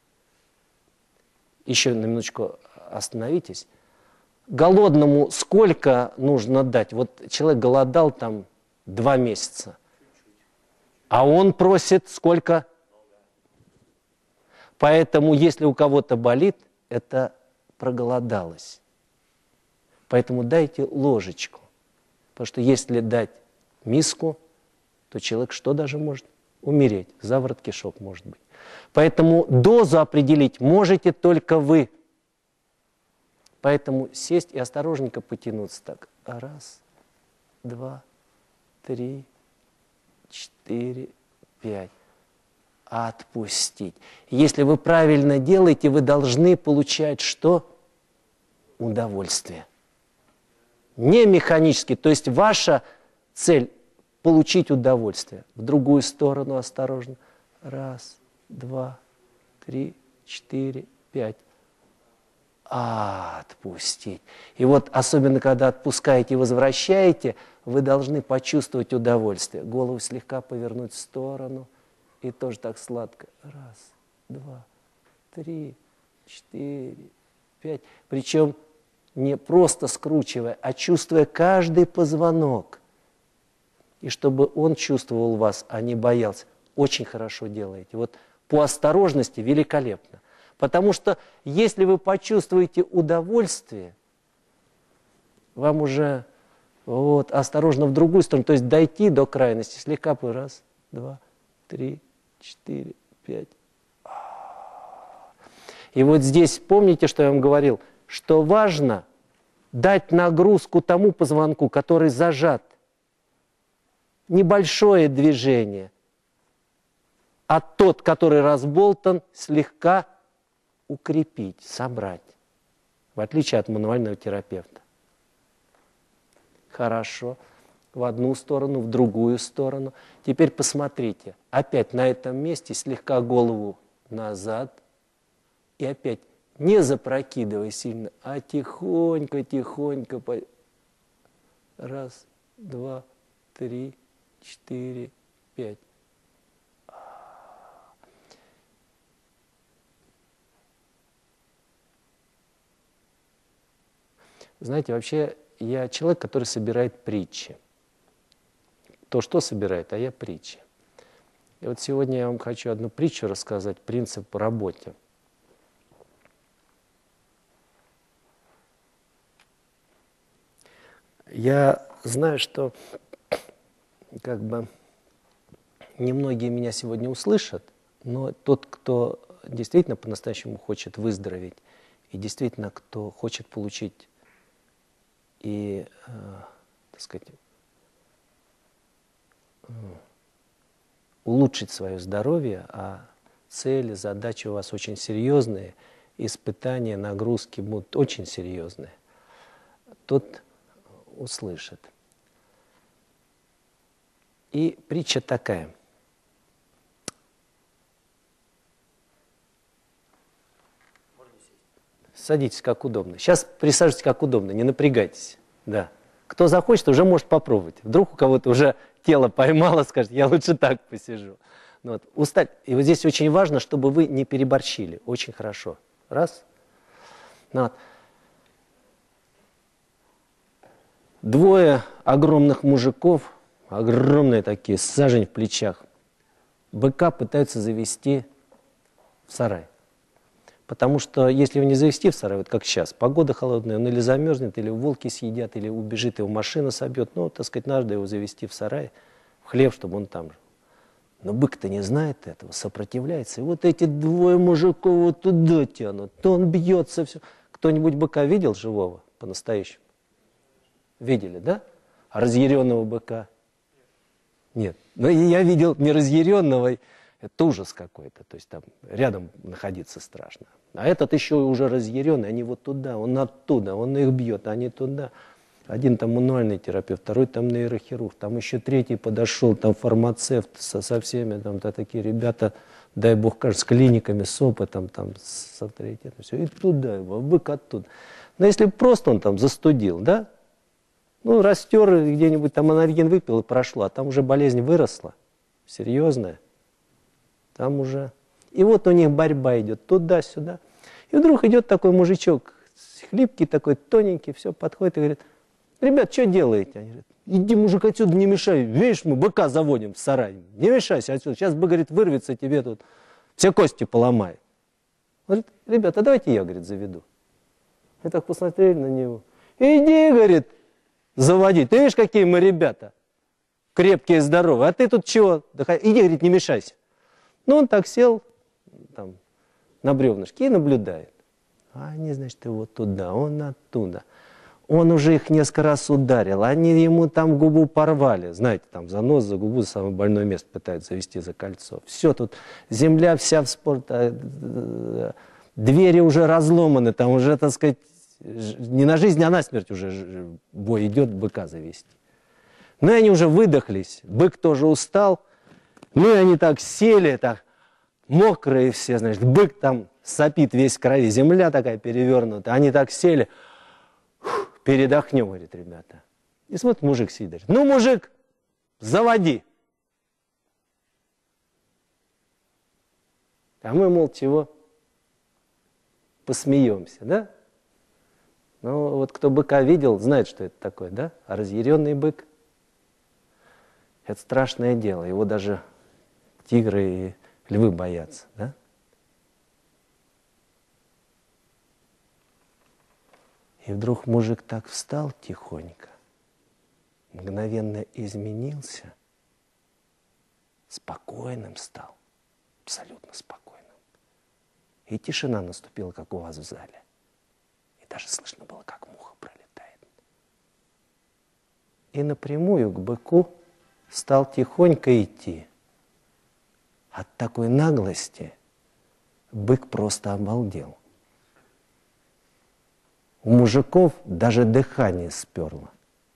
Еще на минуточку остановитесь. Голодному сколько нужно дать? Вот человек голодал там два месяца. А он просит сколько? Поэтому, если у кого-то болит, это проголодалось. Поэтому дайте ложечку. Потому что если дать миску, то человек что даже может? Умереть. Заворот кишок может быть. Поэтому дозу определить можете только вы. Поэтому сесть и осторожненько потянуться так. Раз, два, три, четыре, пять. Отпустить. Если вы правильно делаете, вы должны получать что? Удовольствие. Не механически. То есть ваша цель – получить удовольствие. В другую сторону осторожно. Раз, два, три, четыре, пять. А, отпустить. И вот особенно, когда отпускаете и возвращаете, вы должны почувствовать удовольствие. Голову слегка повернуть в сторону. И тоже так сладко. Раз, два, три, четыре, пять. Причем не просто скручивая, а чувствуя каждый позвонок. И чтобы он чувствовал вас, а не боялся. Очень хорошо делаете. Вот по осторожности великолепно. Потому что если вы почувствуете удовольствие, вам уже вот, осторожно в другую сторону, то есть дойти до крайности, слегка по раз, два, три, четыре, пять. И вот здесь помните, что я вам говорил, что важно дать нагрузку тому позвонку, который зажат. Небольшое движение, а тот, который разболтан, слегка укрепить, собрать, в отличие от мануального терапевта. Хорошо. В одну сторону, в другую сторону. Теперь посмотрите. Опять на этом месте слегка голову назад. И опять не запрокидывай сильно, а тихонько-тихонько. Раз, два, три, четыре, пять. Знаете, вообще я человек, который собирает притчи. То, что собирает, а я притчи. И вот сегодня я вам хочу одну притчу рассказать, принцип по работе. Я знаю, что как бы немногие меня сегодня услышат, но тот, кто действительно по-настоящему хочет выздороветь, и действительно, кто хочет получить и, э, так сказать, э, улучшить свое здоровье, а цели, задачи у вас очень серьезные, испытания, нагрузки будут очень серьезные, тот услышит. И притча такая. Садитесь как удобно. Сейчас присаживайтесь как удобно, не напрягайтесь. Да. Кто захочет, уже может попробовать. Вдруг у кого-то уже тело поймало, скажет, я лучше так посижу. Ну, вот, устать. И вот здесь очень важно, чтобы вы не переборщили. Очень хорошо. Раз. Ну, вот. Двое огромных мужиков, огромные такие, сажень в плечах, быка пытаются завести в сарай. Потому что если его не завести в сарай, вот как сейчас, погода холодная, он или замерзнет, или волки съедят, или убежит, его машина собьет. Ну, так сказать, надо его завести в сарай, в хлев, чтобы он там же. Но бык-то не знает этого, сопротивляется. И вот эти двое мужиков вот туда тянут, то он бьется, все. Кто-нибудь быка видел живого по-настоящему? Видели, да? А разъяренного быка? Нет. Но я видел неразъяренного. Это ужас какой-то, то есть там рядом находиться страшно. А этот еще уже разъяренный, они вот туда, он оттуда, он их бьет, они туда. Один там мануальный терапевт, второй там нейрохирург, там еще третий подошел, там фармацевт со, со всеми, там да, такие ребята, дай бог, кажется, с клиниками, с опытом, там, с авторитетом, все, и туда его, бык оттуда. Но если просто он там застудил, да, ну, растер где-нибудь, там анальгин выпил и прошло, а там уже болезнь выросла, серьезная. Там уже. И вот у них борьба идет туда-сюда. И вдруг идет такой мужичок, хлипкий такой, тоненький, все, подходит и говорит, ребят, что делаете? Они говорят, иди, мужик, отсюда не мешай. Видишь, мы быка заводим в сарай. Не мешайся отсюда. Сейчас бык, говорит, вырвется тебе тут, все кости поломает. Он говорит, ребята, давайте я, говорит, заведу. И так посмотрели на него. Иди, говорит, заводи. Ты видишь, какие мы ребята? Крепкие, здоровые. А ты тут чего? Иди, говорит, не мешайся. Ну, он так сел там, на бревнышке и наблюдает. А они, значит, его туда, он оттуда. Он уже их несколько раз ударил, они ему там губу порвали. Знаете, там за нос, за губу, за самое больное место пытаются завести за кольцо. Все тут, земля вся в спорт, двери уже разломаны, там уже, так сказать, не на жизнь, а на смерть уже бой идет, быка завести. Ну и они уже выдохлись, бык тоже устал. Ну и они так сели, так, мокрые все, значит, бык там сопит весь в крови, земля такая перевернутая. Они так сели, фух, передохнем, говорит, ребята. И смотрит, мужик сидит. Ну, мужик, заводи. А мы, мол, чего? Посмеемся, да? Ну, вот кто быка видел, знает, что это такое, да? А разъяренный бык – это страшное дело. Его даже тигры и львы боятся, да? И вдруг мужик так встал тихонько, мгновенно изменился, спокойным стал, абсолютно спокойным. И тишина наступила, как у вас в зале. И даже слышно было, как муха пролетает. И напрямую к быку стал тихонько идти. От такой наглости бык просто обалдел. У мужиков даже дыхание сперло.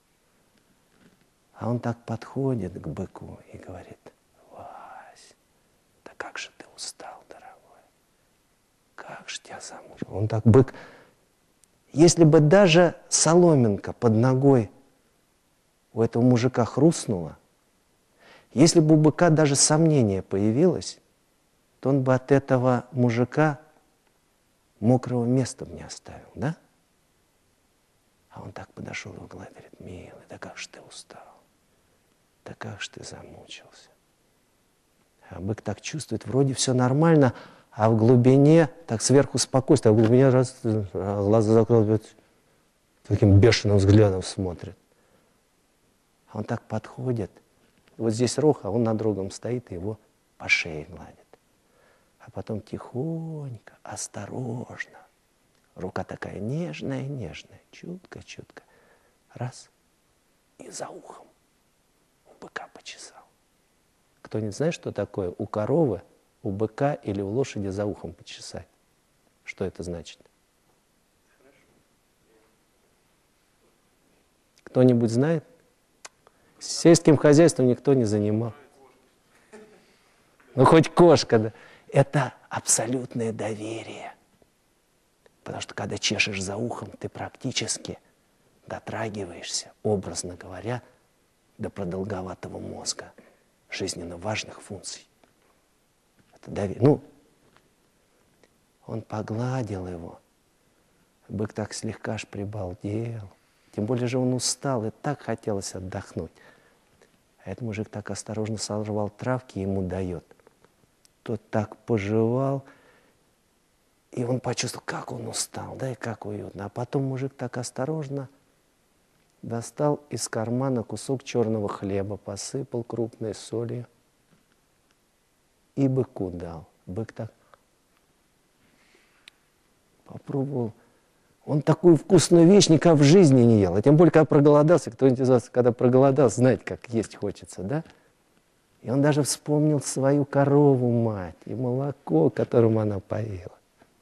А он так подходит к быку и говорит: Вась, да как же ты устал, дорогой. Как же тебя замучил. Он так, бык, если бы даже соломинка под ногой у этого мужика хрустнула, если бы у быка даже сомнение появилось, то он бы от этого мужика мокрого места не оставил, да? А он так подошел и говорит: милый, да как же ты устал, да как же ты замучился. А бык так чувствует, вроде все нормально, а в глубине, так сверху спокойствие, а в глубине раз, глаза закрывают, таким бешеным взглядом смотрит. А он так подходит, вот здесь рог, а он над рогом стоит и его по шее гладит. А потом тихонько, осторожно, рука такая нежная-нежная, чутко-чутко, раз, и за ухом у быка почесал. Кто-нибудь знает, что такое у коровы, у быка или у лошади за ухом почесать? Что это значит? Кто-нибудь знает? Сельским хозяйством никто не занимал. Ну, хоть кошка, да. Это абсолютное доверие. Потому что, когда чешешь за ухом, ты практически дотрагиваешься, образно говоря, до продолговатого мозга, жизненно важных функций. Это доверие. Ну, он погладил его. Бык так слегка аж прибалдел. Тем более же он устал, и так хотелось отдохнуть. А этот мужик так осторожно сорвал травки и ему дает. Тот так пожевал, и он почувствовал, как он устал, да, и как уютно. А потом мужик так осторожно достал из кармана кусок черного хлеба, посыпал крупной солью и быку дал. Бык так попробовал. Он такую вкусную вещь никогда в жизни не ел. А тем более, когда проголодался, кто-нибудь из вас, когда проголодался, знает, как есть хочется, да? И он даже вспомнил свою корову мать и молоко, которым она поила.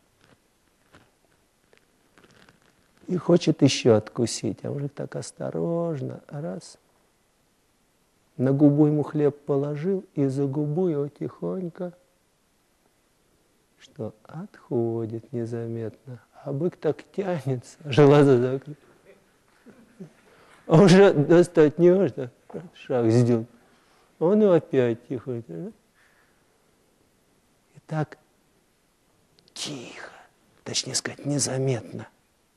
И хочет еще откусить. А мужик так осторожно, раз, на губу ему хлеб положил, и за губу его тихонько, что отходит незаметно. А бык так тянется, глаза закрыты. А уже достать не можно, шаг сделал. Он его опять тихонько. И так тихо, точнее сказать, незаметно,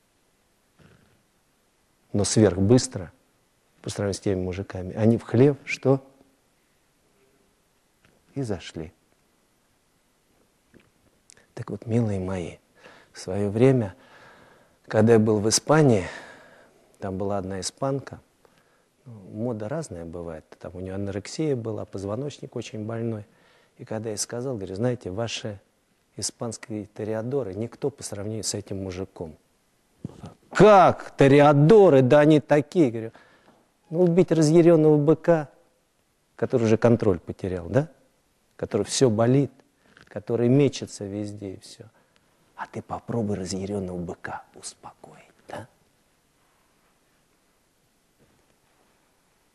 но сверхбыстро, по сравнению с теми мужиками, они в хлев, что? И зашли. Так вот, милые мои, в свое время, когда я был в Испании, там была одна испанка, ну, мода разная бывает, там у нее анорексия была, позвоночник очень больной. И когда я сказал, говорю, знаете, ваши испанские тореадоры никто по сравнению с этим мужиком. Как тореадоры, да они такие, говорю. Ну, убить разъяренного быка, который уже контроль потерял, да? Который все болит, который мечется везде и все. А ты попробуй разъяренного быка успокоить, да?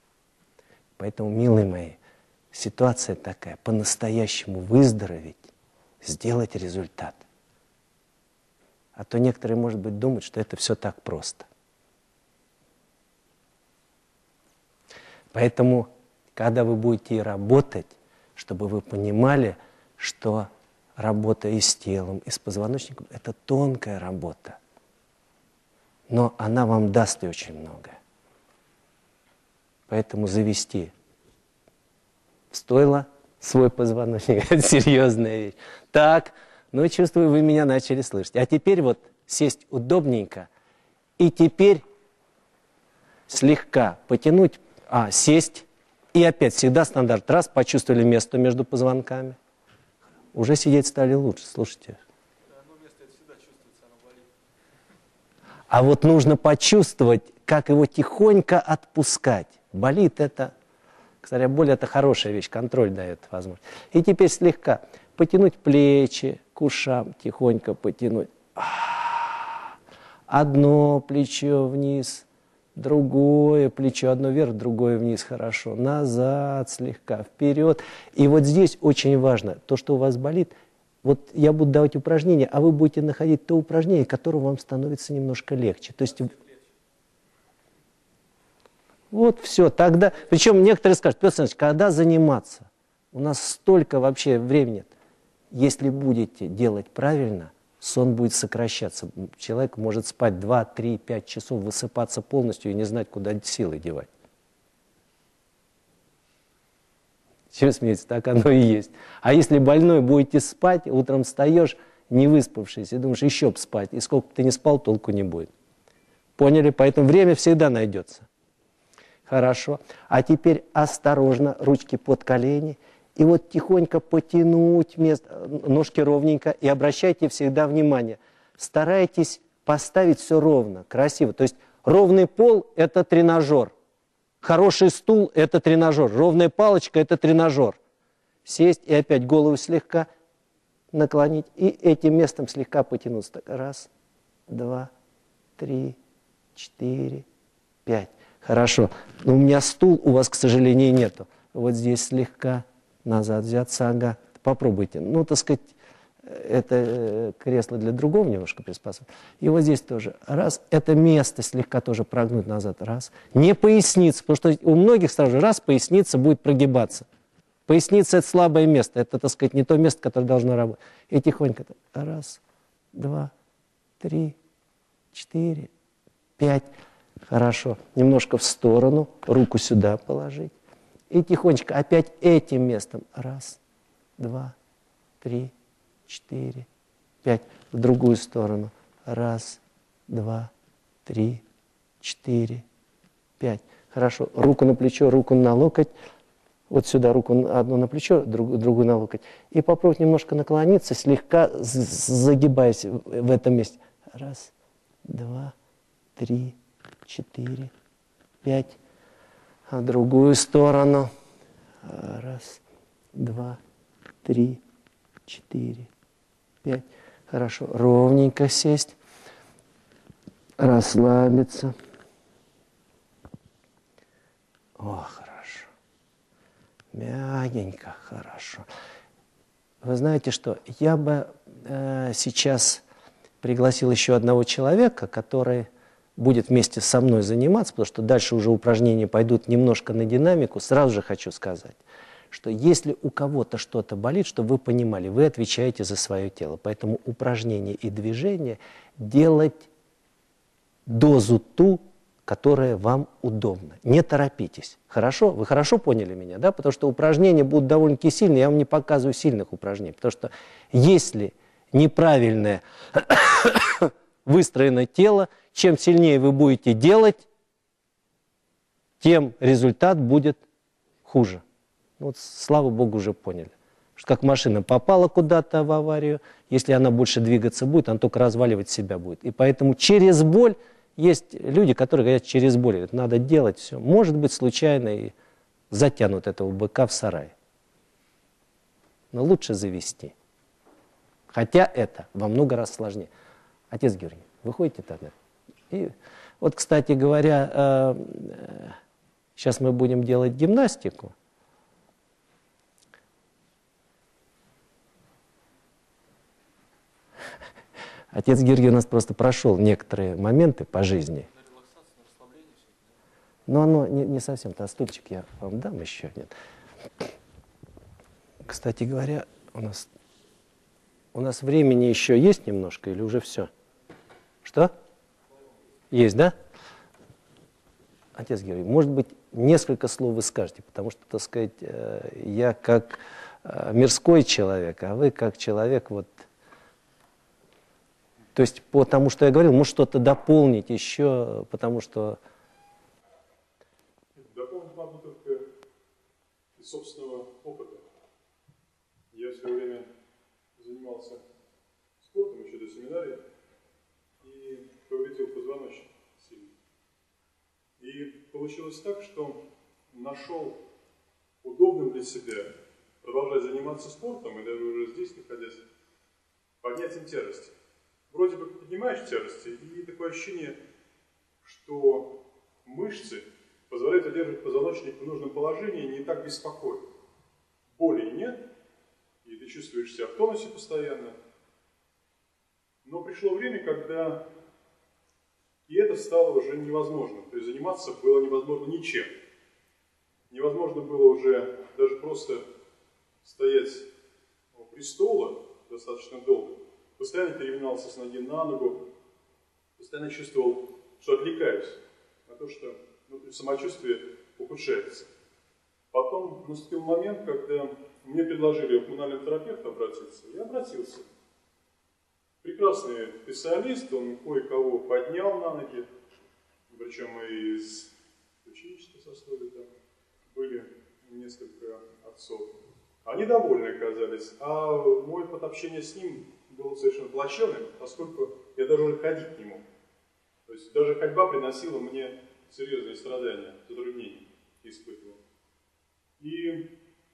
Поэтому, милые мои, ситуация такая, по-настоящему выздороветь сделать результат. А то некоторые, может быть, думают, что это все так просто. Поэтому, когда вы будете работать, чтобы вы понимали, что работа и с телом, и с позвоночником – это тонкая работа. Но она вам даст и очень многое. Поэтому завести стоило свой позвоночник – это серьезная вещь. Так, ну чувствую, вы меня начали слышать. А теперь вот сесть удобненько и теперь слегка потянуть, а, сесть и опять всегда стандарт. Раз, почувствовали место между позвонками. Уже сидеть стали лучше, слушайте. А вот нужно почувствовать, как его тихонько отпускать. Болит это, кстати, боль это хорошая вещь, контроль дает возможность. И теперь слегка потянуть плечи к ушам, тихонько потянуть. Одно плечо вниз, другое плечо, одно вверх, другое вниз, хорошо. Назад слегка, вперед. И вот здесь очень важно, то, что у вас болит, вот я буду давать упражнения, а вы будете находить то упражнение, которое вам становится немножко легче. То есть, вот все, тогда, причем некоторые скажут, Петр Александрович, когда заниматься? У нас столько вообще времени нет. Если будете делать правильно, сон будет сокращаться. Человек может спать два, три, пять часов, высыпаться полностью и не знать, куда силы девать. Чего смеетесь? Так оно и есть. А если больной будете спать, утром встаешь, не выспавшийся, и думаешь, еще б спать, и сколько бы ты не спал, толку не будет. Поняли? Поэтому время всегда найдется. Хорошо. А теперь осторожно, ручки под колени. И вот тихонько потянуть место, ножки ровненько. И обращайте всегда внимание. Старайтесь поставить все ровно, красиво. То есть ровный пол – это тренажер. Хороший стул – это тренажер. Ровная палочка – это тренажер. Сесть и опять голову слегка наклонить. И этим местом слегка потянуться. Так, раз, два, три, четыре, пять. Хорошо. Но у меня стул у вас, к сожалению, нету. Вот здесь слегка назад взяться. Ага. Попробуйте. Ну, так сказать, это кресло для другого немножко приспособлено. И вот здесь тоже. Раз. Это место слегка тоже прогнуть назад. Раз. Не поясница, потому что у многих сразу же раз поясница будет прогибаться. Поясница – это слабое место. Это, так сказать, не то место, которое должно работать. И тихонько. Раз, два, три, четыре, пять. Хорошо. Немножко в сторону. Руку сюда положить. И тихонечко опять этим местом. Раз, два, три, четыре, пять. В другую сторону. Раз, два, три, четыре, пять. Хорошо. Руку на плечо, руку на локоть. Вот сюда руку одну на плечо, друг, другую на локоть. И попробовать немножко наклониться, слегка загибаясь в этом месте. Раз, два, три, четыре, пять. А в другую сторону. Раз, два, три, четыре, пять. Хорошо. Ровненько сесть. Расслабиться. О, хорошо. Мягенько, хорошо. Вы знаете что? Я бы э, сейчас пригласил еще одного человека, который будет вместе со мной заниматься, потому что дальше уже упражнения пойдут немножко на динамику. Сразу же хочу сказать, что если у кого-то что-то болит, чтобы вы понимали, вы отвечаете за свое тело. Поэтому упражнения и движения делать дозу ту, которая вам удобна. Не торопитесь. Хорошо? Вы хорошо поняли меня, да? Потому что упражнения будут довольно-таки сильные. Я вам не показываю сильных упражнений. Потому что если неправильное выстроено тело, чем сильнее вы будете делать, тем результат будет хуже. Вот, слава Богу, уже поняли. Что как машина попала куда-то в аварию, если она больше двигаться будет, она только разваливать себя будет. И поэтому через боль есть люди, которые говорят, через боль. Это надо делать все. Может быть, случайно и затянут этого быка в сарай. Но лучше завести. Хотя это во много раз сложнее. Отец Георгий, вы ходите тогда? И вот, кстати говоря, э, э, сейчас мы будем делать гимнастику. Отец Георгий у нас просто прошел некоторые моменты по жизни. Но оно не, не совсем. А стульчик я вам дам еще. Нет. Кстати говоря, у нас, у нас времени еще есть немножко или уже все? Что? Есть, да? Отец Георгий, может быть, несколько слов вы скажете, потому что, так сказать, я как мирской человек, а вы как человек, вот, то есть по тому, что я говорил, может что-то дополнить еще, потому что... Дополнить могу только из собственного опыта. Я в свое время занимался спортом еще до семинарии и повредил позвоночник сильно. И получилось так, что нашел удобным для себя продолжать заниматься спортом, и даже уже здесь, находясь, поднятием тяжести. Вроде бы поднимаешь тяжести, и такое ощущение, что мышцы позволяют удерживать позвоночник в нужном положении не так беспокойно. Боли нет, и ты чувствуешь себя в тонусе постоянно. Но пришло время, когда и это стало уже невозможным. То есть заниматься было невозможно ничем. Невозможно было уже даже просто стоять у престола достаточно долго. Постоянно переминался с ноги на ногу, постоянно чувствовал, что отвлекаюсь на то, что ну, самочувствие ухудшается. Потом наступил момент, когда мне предложили к коммунальному терапевту обратиться. Я обратился. Прекрасный специалист, он кое-кого поднял на ноги, причем и из ученического сословия там были несколько отцов. Они довольны оказались, а мой опыт общения с ним был совершенно плачевным, поскольку я даже уже ходить не мог. То есть даже ходьба приносила мне серьезные страдания, затруднения испытывал. И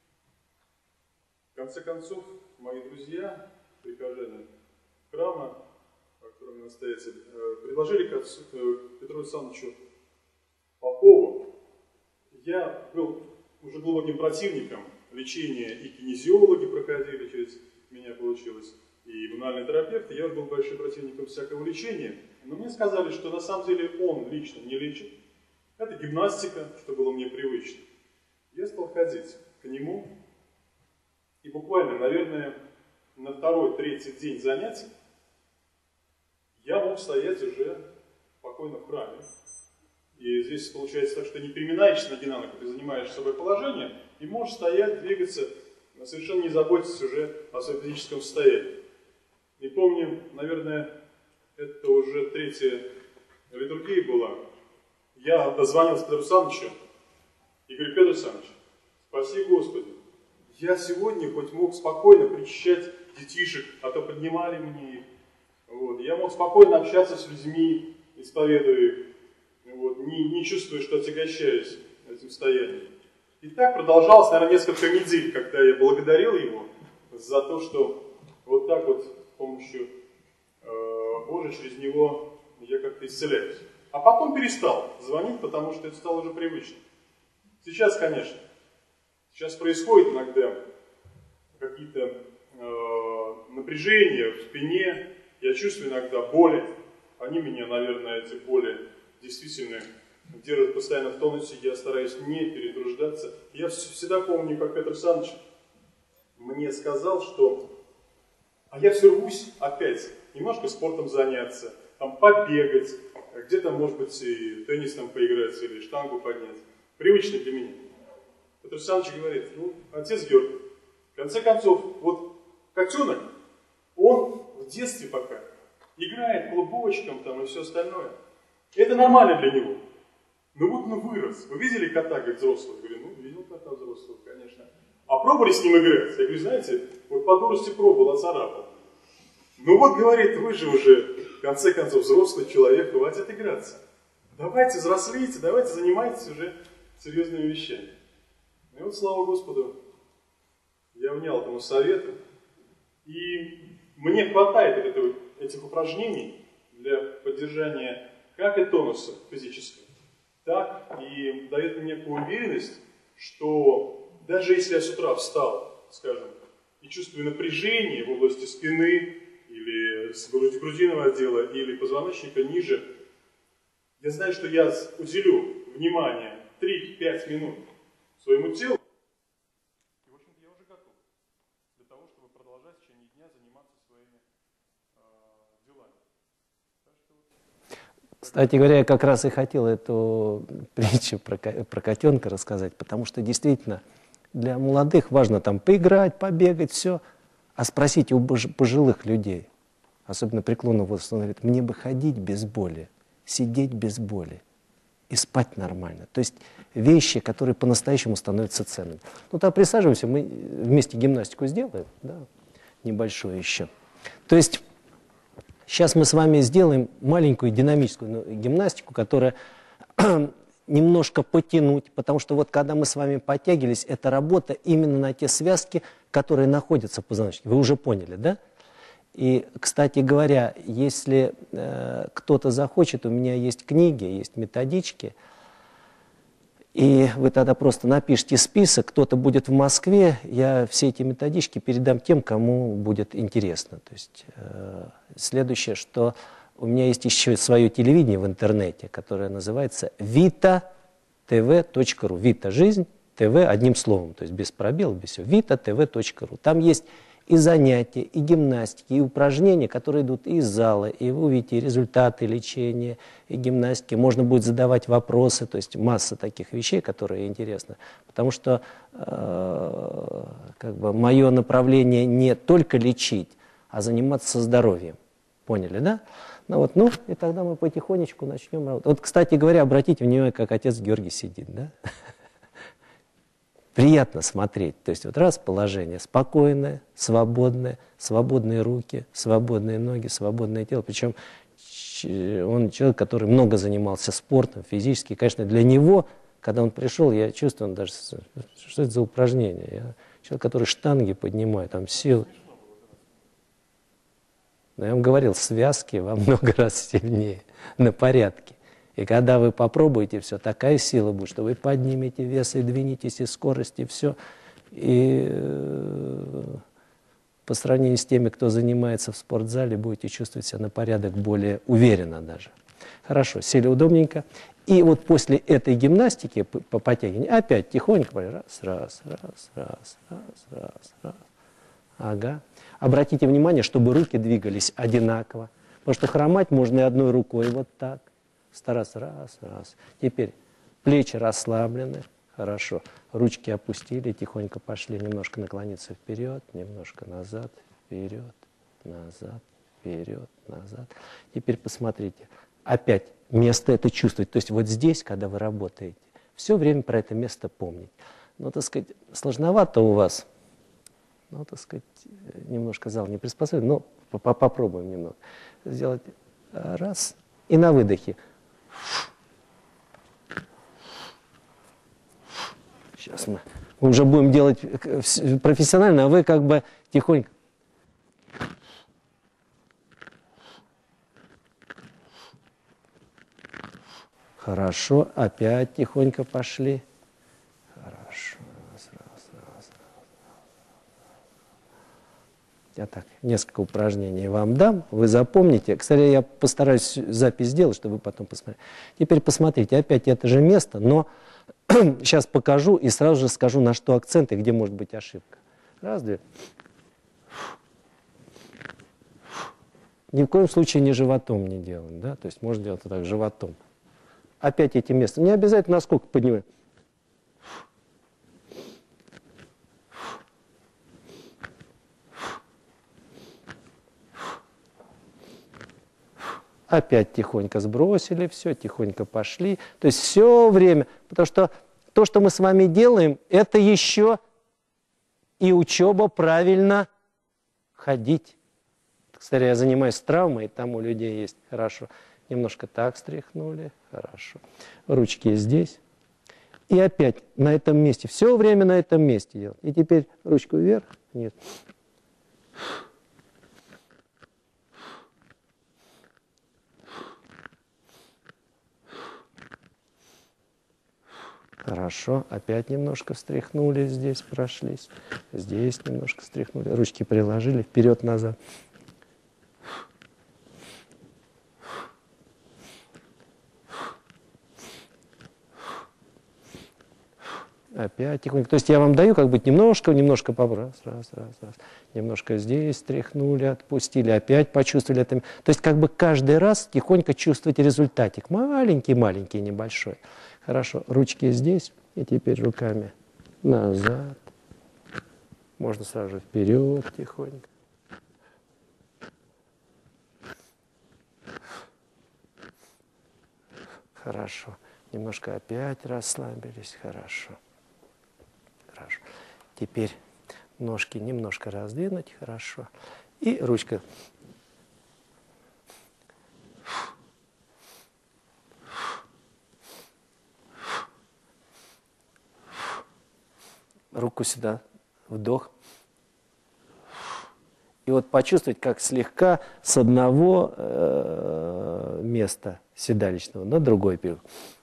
в конце концов мои друзья, прихожане храма, о котором настоятель, предложили к отцу, к Петру Александровичу Попову. Я был уже глубоким противником лечения, и кинезиологи проходили через меня, получилось, и мануальный терапевт, и я был большим противником всякого лечения. Но мне сказали, что на самом деле он лично не лечит. Это гимнастика, что было мне привычно. Я стал ходить к нему, и буквально, наверное, на второй, третий день занятий я мог стоять уже спокойно в храме. И здесь получается так, что не переминаешься ноги на ногу, ты занимаешь собой положение и можешь стоять, двигаться, совершенно не заботиться уже о своем физическом состоянии. И помню, наверное, это уже третья литургия была. Я дозвонил Петру Александровичу и говорю: Петр Александрович, спаси Господи, я сегодня хоть мог спокойно причащать детишек, а то поднимали мне их. Вот. Я мог спокойно общаться с людьми, исповедуя их, вот, не, не чувствуя, что отягощаюсь этим состоянием. И так продолжалось, наверное, несколько недель, когда я благодарил его за то, что вот так вот с помощью э, Божьей через него я как-то исцеляюсь. А потом перестал звонить, потому что это стало уже привычно. Сейчас, конечно, сейчас происходит иногда какие-то э, напряжения в спине, я чувствую иногда боли, они меня, наверное, эти боли действительно держат постоянно в тонусе, я стараюсь не перетруждаться. Я всегда помню, как Петр Александрович мне сказал, что а я все рвусь опять немножко спортом заняться, там побегать, где-то, может быть, и теннисом поиграть или штангу поднять. Привычно для меня. Петр Александрович говорит: ну, отец Георгий, в конце концов, вот котенок, он в детстве пока играет клубочком там и все остальное. Это нормально для него. Ну вот он вырос. Вы видели кота, как взрослого? Я говорю: ну, видел кота взрослого, конечно. А пробовали с ним играть? Я говорю: знаете, вот по дурости пробовал, оцарапал. Ну вот, говорит, вы же уже, в конце концов, взрослый человек, хватит играться. Давайте взрослейте, давайте занимайтесь уже серьезными вещами. И вот, слава Господу, я внял этому совету. И мне хватает этого, этих упражнений для поддержания как и тонуса физического, так и дает мне некую уверенность, что даже если я с утра встал, скажем, и чувствую напряжение в области спины или с грудиного отдела, или позвоночника ниже, я знаю, что я уделю внимание три-пять минут своему телу, и, в общем-то, я уже готов для того, чтобы продолжать в течение дня заниматься своими э, делами. Так что... Кстати говоря, я как раз и хотел эту притчу про, про котенка рассказать, потому что действительно для молодых важно там поиграть, побегать, все. А спросите у пожилых людей, особенно преклонного возраста, он говорит, мне бы ходить без боли, сидеть без боли и спать нормально. То есть вещи, которые по-настоящему становятся ценными. Ну, тогда присаживаемся, мы вместе гимнастику сделаем, да, небольшую еще. То есть сейчас мы с вами сделаем маленькую динамическую гимнастику, которая немножко потянуть, потому что вот когда мы с вами подтягивались, это работа именно на те связки, которые находятся в позвоночнике. Вы уже поняли, да? И, кстати говоря, если э, кто-то захочет, у меня есть книги, есть методички, и вы тогда просто напишите список, кто-то будет в Москве, я все эти методички передам тем, кому будет интересно. То есть э, следующее, что у меня есть еще свое телевидение в интернете, которое называется вита тэ вэ точка ру. Вита жизнь, ТВ одним словом, то есть без пробелов, без всего. вита тэ вэ точка ру. Там есть и занятия, и гимнастики, и упражнения, которые идут из зала, и вы увидите результаты лечения, и гимнастики. Можно будет задавать вопросы, то есть масса таких вещей, которые интересны. Потому что э, как бы мое направление не только лечить, а заниматься здоровьем. Поняли, да? Ну, вот, ну, и тогда мы потихонечку начнем работать. Вот, кстати говоря, обратите внимание, как отец Георгий сидит, да? Приятно смотреть. То есть вот раз положение спокойное, свободное, свободные руки, свободные ноги, свободное тело. Причем он человек, который много занимался спортом, физически. Конечно, для него, когда он пришел, я чувствую, он даже, что это за упражнение? Я, человек, который штанги поднимает, там сил. Но я вам говорил, связки во много раз сильнее, на порядке. И когда вы попробуете все, такая сила будет, что вы поднимете вес и двинетесь, и скорость, и все. И э, по сравнению с теми, кто занимается в спортзале, будете чувствовать себя на порядок более уверенно даже. Хорошо, сели удобненько. И вот после этой гимнастики по подтягиванию опять тихонько, раз, раз, раз, раз, раз, раз, раз. Ага. Обратите внимание, чтобы руки двигались одинаково. Потому что хромать можно и одной рукой, вот так. Стараться, раз, раз. Теперь плечи расслаблены, хорошо. Ручки опустили, тихонько пошли, немножко наклониться вперед, немножко назад, вперед, назад, вперед, назад. Теперь посмотрите, опять место это чувствовать. То есть вот здесь, когда вы работаете, все время про это место помнить. Ну, так сказать, сложновато у вас. Ну, так сказать, немножко зал не приспособлен, но попробуем немного. Сделать раз и на выдохе. Сейчас мы уже будем делать профессионально, а вы как бы тихонько. Хорошо, опять тихонько пошли. Хорошо. Раз, раз, раз, раз. Я так, несколько упражнений вам дам, вы запомните. Кстати, я постараюсь запись сделать, чтобы вы потом посмотрели. Теперь посмотрите, опять это же место, но сейчас покажу и сразу же скажу, на что акцент и где может быть ошибка. Раз, две. Ни в коем случае не животом не делаем, да? То есть можно делать вот так, животом. Опять эти места. Не обязательно насколько поднимаем. Опять тихонько сбросили, все, тихонько пошли. То есть все время, потому что то, что мы с вами делаем, это еще и учеба правильно ходить. Кстати, я занимаюсь травмой, там у людей есть, хорошо. Немножко так стряхнули, хорошо. Ручки здесь. И опять на этом месте, все время на этом месте делать. И теперь ручку вверх, вниз. Хорошо, опять немножко встряхнули, здесь прошлись, здесь немножко встряхнули, ручки приложили, вперед-назад. Опять тихонько. То есть я вам даю как бы немножко, немножко побрать. Раз, раз, раз, раз. Немножко здесь стряхнули, отпустили, опять почувствовали это. То есть как бы каждый раз тихонько чувствуете результатик. Маленький-маленький, небольшой. Хорошо. Ручки здесь. И теперь руками назад. Можно сразу же вперед тихонько. Хорошо. Немножко опять расслабились. Хорошо. Хорошо. Теперь ножки немножко раздвинуть. Хорошо. И ручка. Руку сюда. Вдох. И вот почувствовать, как слегка с одного э, места седалищного на другой период.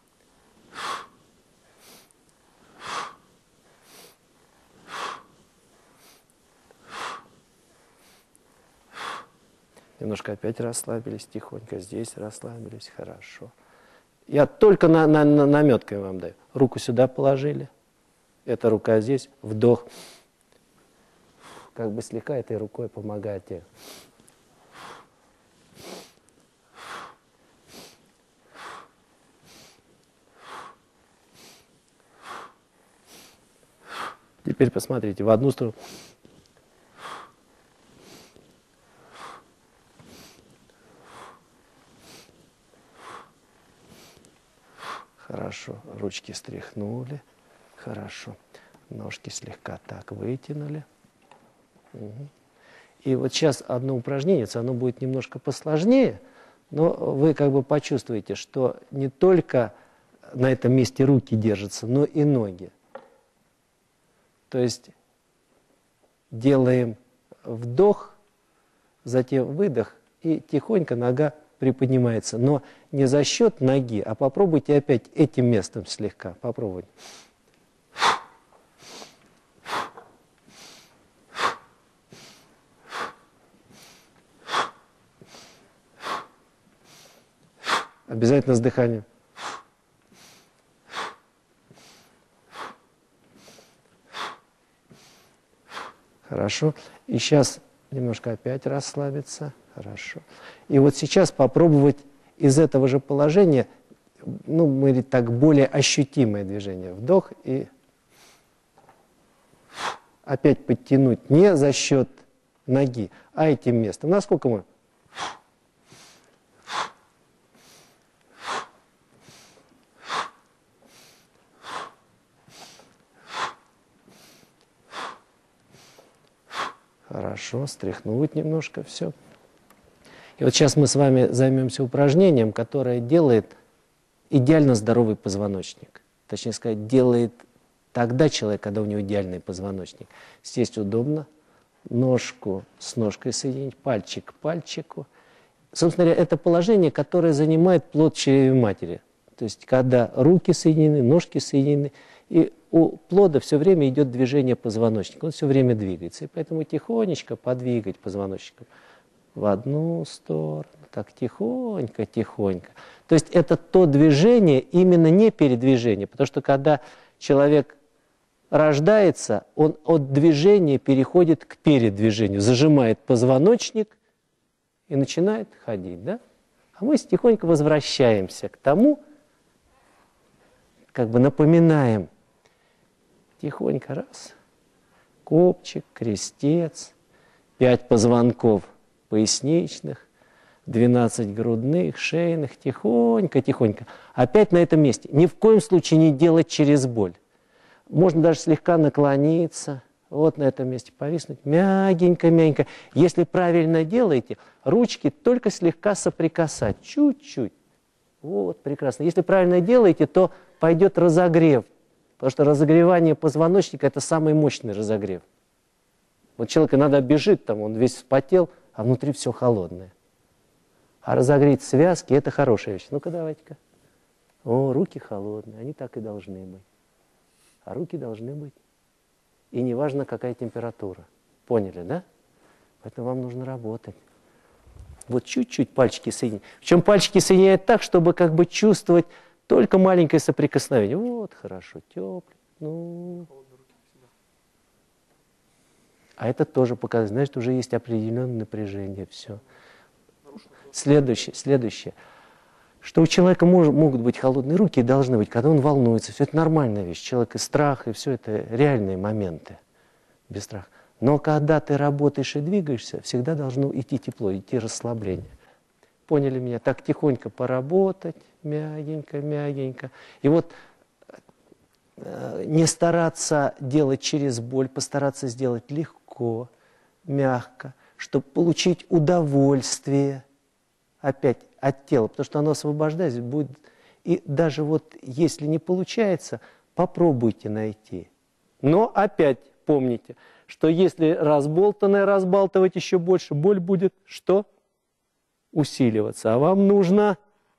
Немножко опять расслабились, тихонько здесь расслабились, хорошо. Я только на, на, на, наметкой вам даю. Руку сюда положили, эта рука здесь, вдох. Как бы слегка этой рукой помогаете. Теперь посмотрите в одну сторону. Хорошо. Ручки стряхнули. Хорошо. Ножки слегка так вытянули. Угу. И вот сейчас одно упражнение, оно будет немножко посложнее, но вы как бы почувствуете, что не только на этом месте руки держатся, но и ноги. То есть делаем вдох, затем выдох, и тихонько нога приподнимается. Но не за счет ноги, а попробуйте опять этим местом слегка. Попробуйте. Обязательно с дыханием. Хорошо. И сейчас немножко опять расслабиться. Хорошо. И вот сейчас попробовать из этого же положения, ну, мы так, более ощутимое движение. Вдох и опять подтянуть не за счет ноги, а этим местом. Насколько мы? Хорошо, стряхнуть немножко, все. И вот сейчас мы с вами займемся упражнением, которое делает идеально здоровый позвоночник. Точнее сказать, делает тогда человек, когда у него идеальный позвоночник. Сесть удобно, ножку с ножкой соединить, пальчик к пальчику. Собственно говоря, это положение, которое занимает плод чрева матери. То есть, когда руки соединены, ножки соединены, и у плода все время идет движение позвоночника, он все время двигается. И поэтому тихонечко подвигать позвоночником в одну сторону, так тихонько, тихонько. То есть это то движение, именно не передвижение, потому что когда человек рождается, он от движения переходит к передвижению, зажимает позвоночник и начинает ходить, да? А мы тихонько возвращаемся к тому, как бы напоминаем, тихонько раз, копчик, крестец, пять позвонков поясничных, двенадцать грудных, шейных, тихонько, тихонько. Опять на этом месте. Ни в коем случае не делать через боль. Можно даже слегка наклониться, вот на этом месте повиснуть, мягенько, мягенько. Если правильно делаете, ручки только слегка соприкасать, чуть-чуть. Вот, прекрасно. Если правильно делаете, то пойдет разогрев. Потому что разогревание позвоночника – это самый мощный разогрев. Вот человек иногда бежит, там, он весь вспотел, а внутри все холодное. А разогреть связки – это хорошая вещь. Ну-ка, давайте-ка. О, руки холодные, они так и должны быть. А руки должны быть. И неважно, какая температура. Поняли, да? Поэтому вам нужно работать. Вот чуть-чуть пальчики соединить. Причем пальчики соединяют так, чтобы как бы чувствовать только маленькое соприкосновение. Вот, хорошо, теплый. Ну, Холодные руки всегда. а это тоже показывает, значит, уже есть определенное напряжение, все. Следующее, следующее. Что у человека мож, могут быть холодные руки и должны быть, когда он волнуется. Все это нормальная вещь. Человек и страх, и все это реальные моменты. Без страха. Но когда ты работаешь и двигаешься, всегда должно идти тепло, идти расслабление. Поняли меня? Так тихонько поработать, мягенько, мягенько. И вот э, не стараться делать через боль, постараться сделать легко, мягко, чтобы получить удовольствие опять от тела, потому что оно освобождается, будет. И даже вот если не получается, попробуйте найти. Но опять помните, что если разболтанное разбалтывать еще больше, боль будет что? Усиливаться. А вам нужно,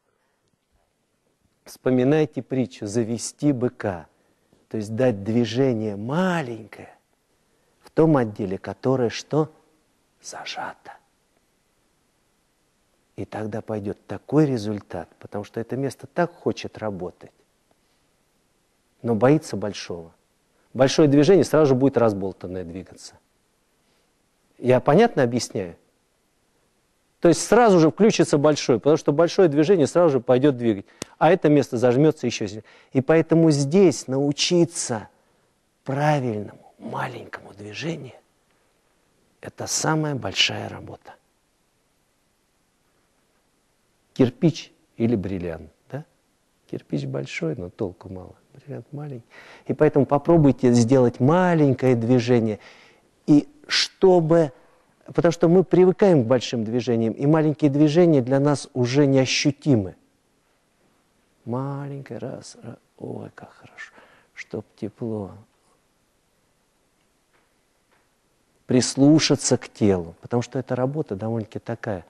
вспоминайте притчу, завести быка. То есть дать движение маленькое в том отделе, которое что? Зажато. И тогда пойдет такой результат, потому что это место так хочет работать, но боится большого. Большое движение, сразу же будет разболтанное двигаться. Я понятно объясняю? То есть сразу же включится большое, потому что большое движение сразу же пойдет двигать, а это место зажмется еще сильнее. И поэтому здесь научиться правильному маленькому движению – это самая большая работа. Кирпич или бриллиант, да? Кирпич большой, но толку мало, бриллиант маленький. И поэтому попробуйте сделать маленькое движение, и чтобы, потому что мы привыкаем к большим движениям, и маленькие движения для нас уже неощутимы. Маленькое, раз, раз, ой, как хорошо, чтоб тепло. Прислушаться к телу, потому что эта работа довольно-таки такая.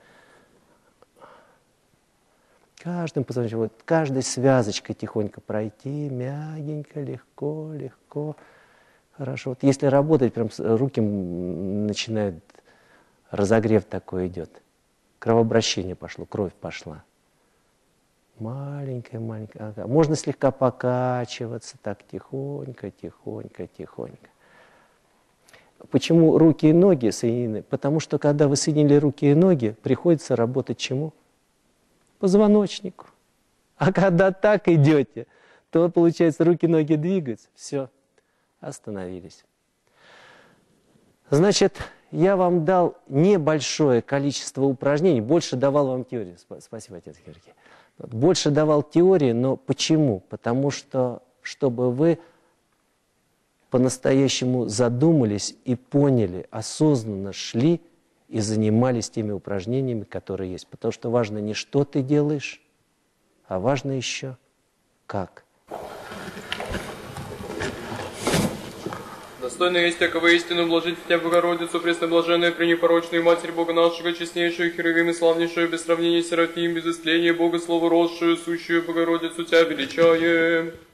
Каждым позвоночником, вот каждой связочкой тихонько пройти, мягенько, легко, легко. Хорошо. Вот если работать, прям руки начинают, разогрев такой идет. Кровообращение пошло, кровь пошла. Маленькая, маленькая. Ага. Можно слегка покачиваться, так тихонько, тихонько, тихонько. Почему руки и ноги соединены? Потому что когда вы соединили руки и ноги, приходится работать чему? Позвоночнику. А когда так идете, то, получается, руки-ноги двигаются. Все, остановились. Значит, я вам дал небольшое количество упражнений, больше давал вам теории. Спасибо, отец Георгий. Больше давал теории, но почему? Потому что, чтобы вы по-настоящему задумались и поняли, осознанно шли и занимались теми упражнениями, которые есть. Потому что важно не что ты делаешь, а важно еще как. Достойно вести, яковы истину, блажить Тебя, Богородицу, пресноблаженную, пренепорочную Матерь Бога нашего, честнейшую, херувим и славнейшую, без сравнения Серафим, без истления Бога, Слово росшую, сущую Богородицу Тебя величаем.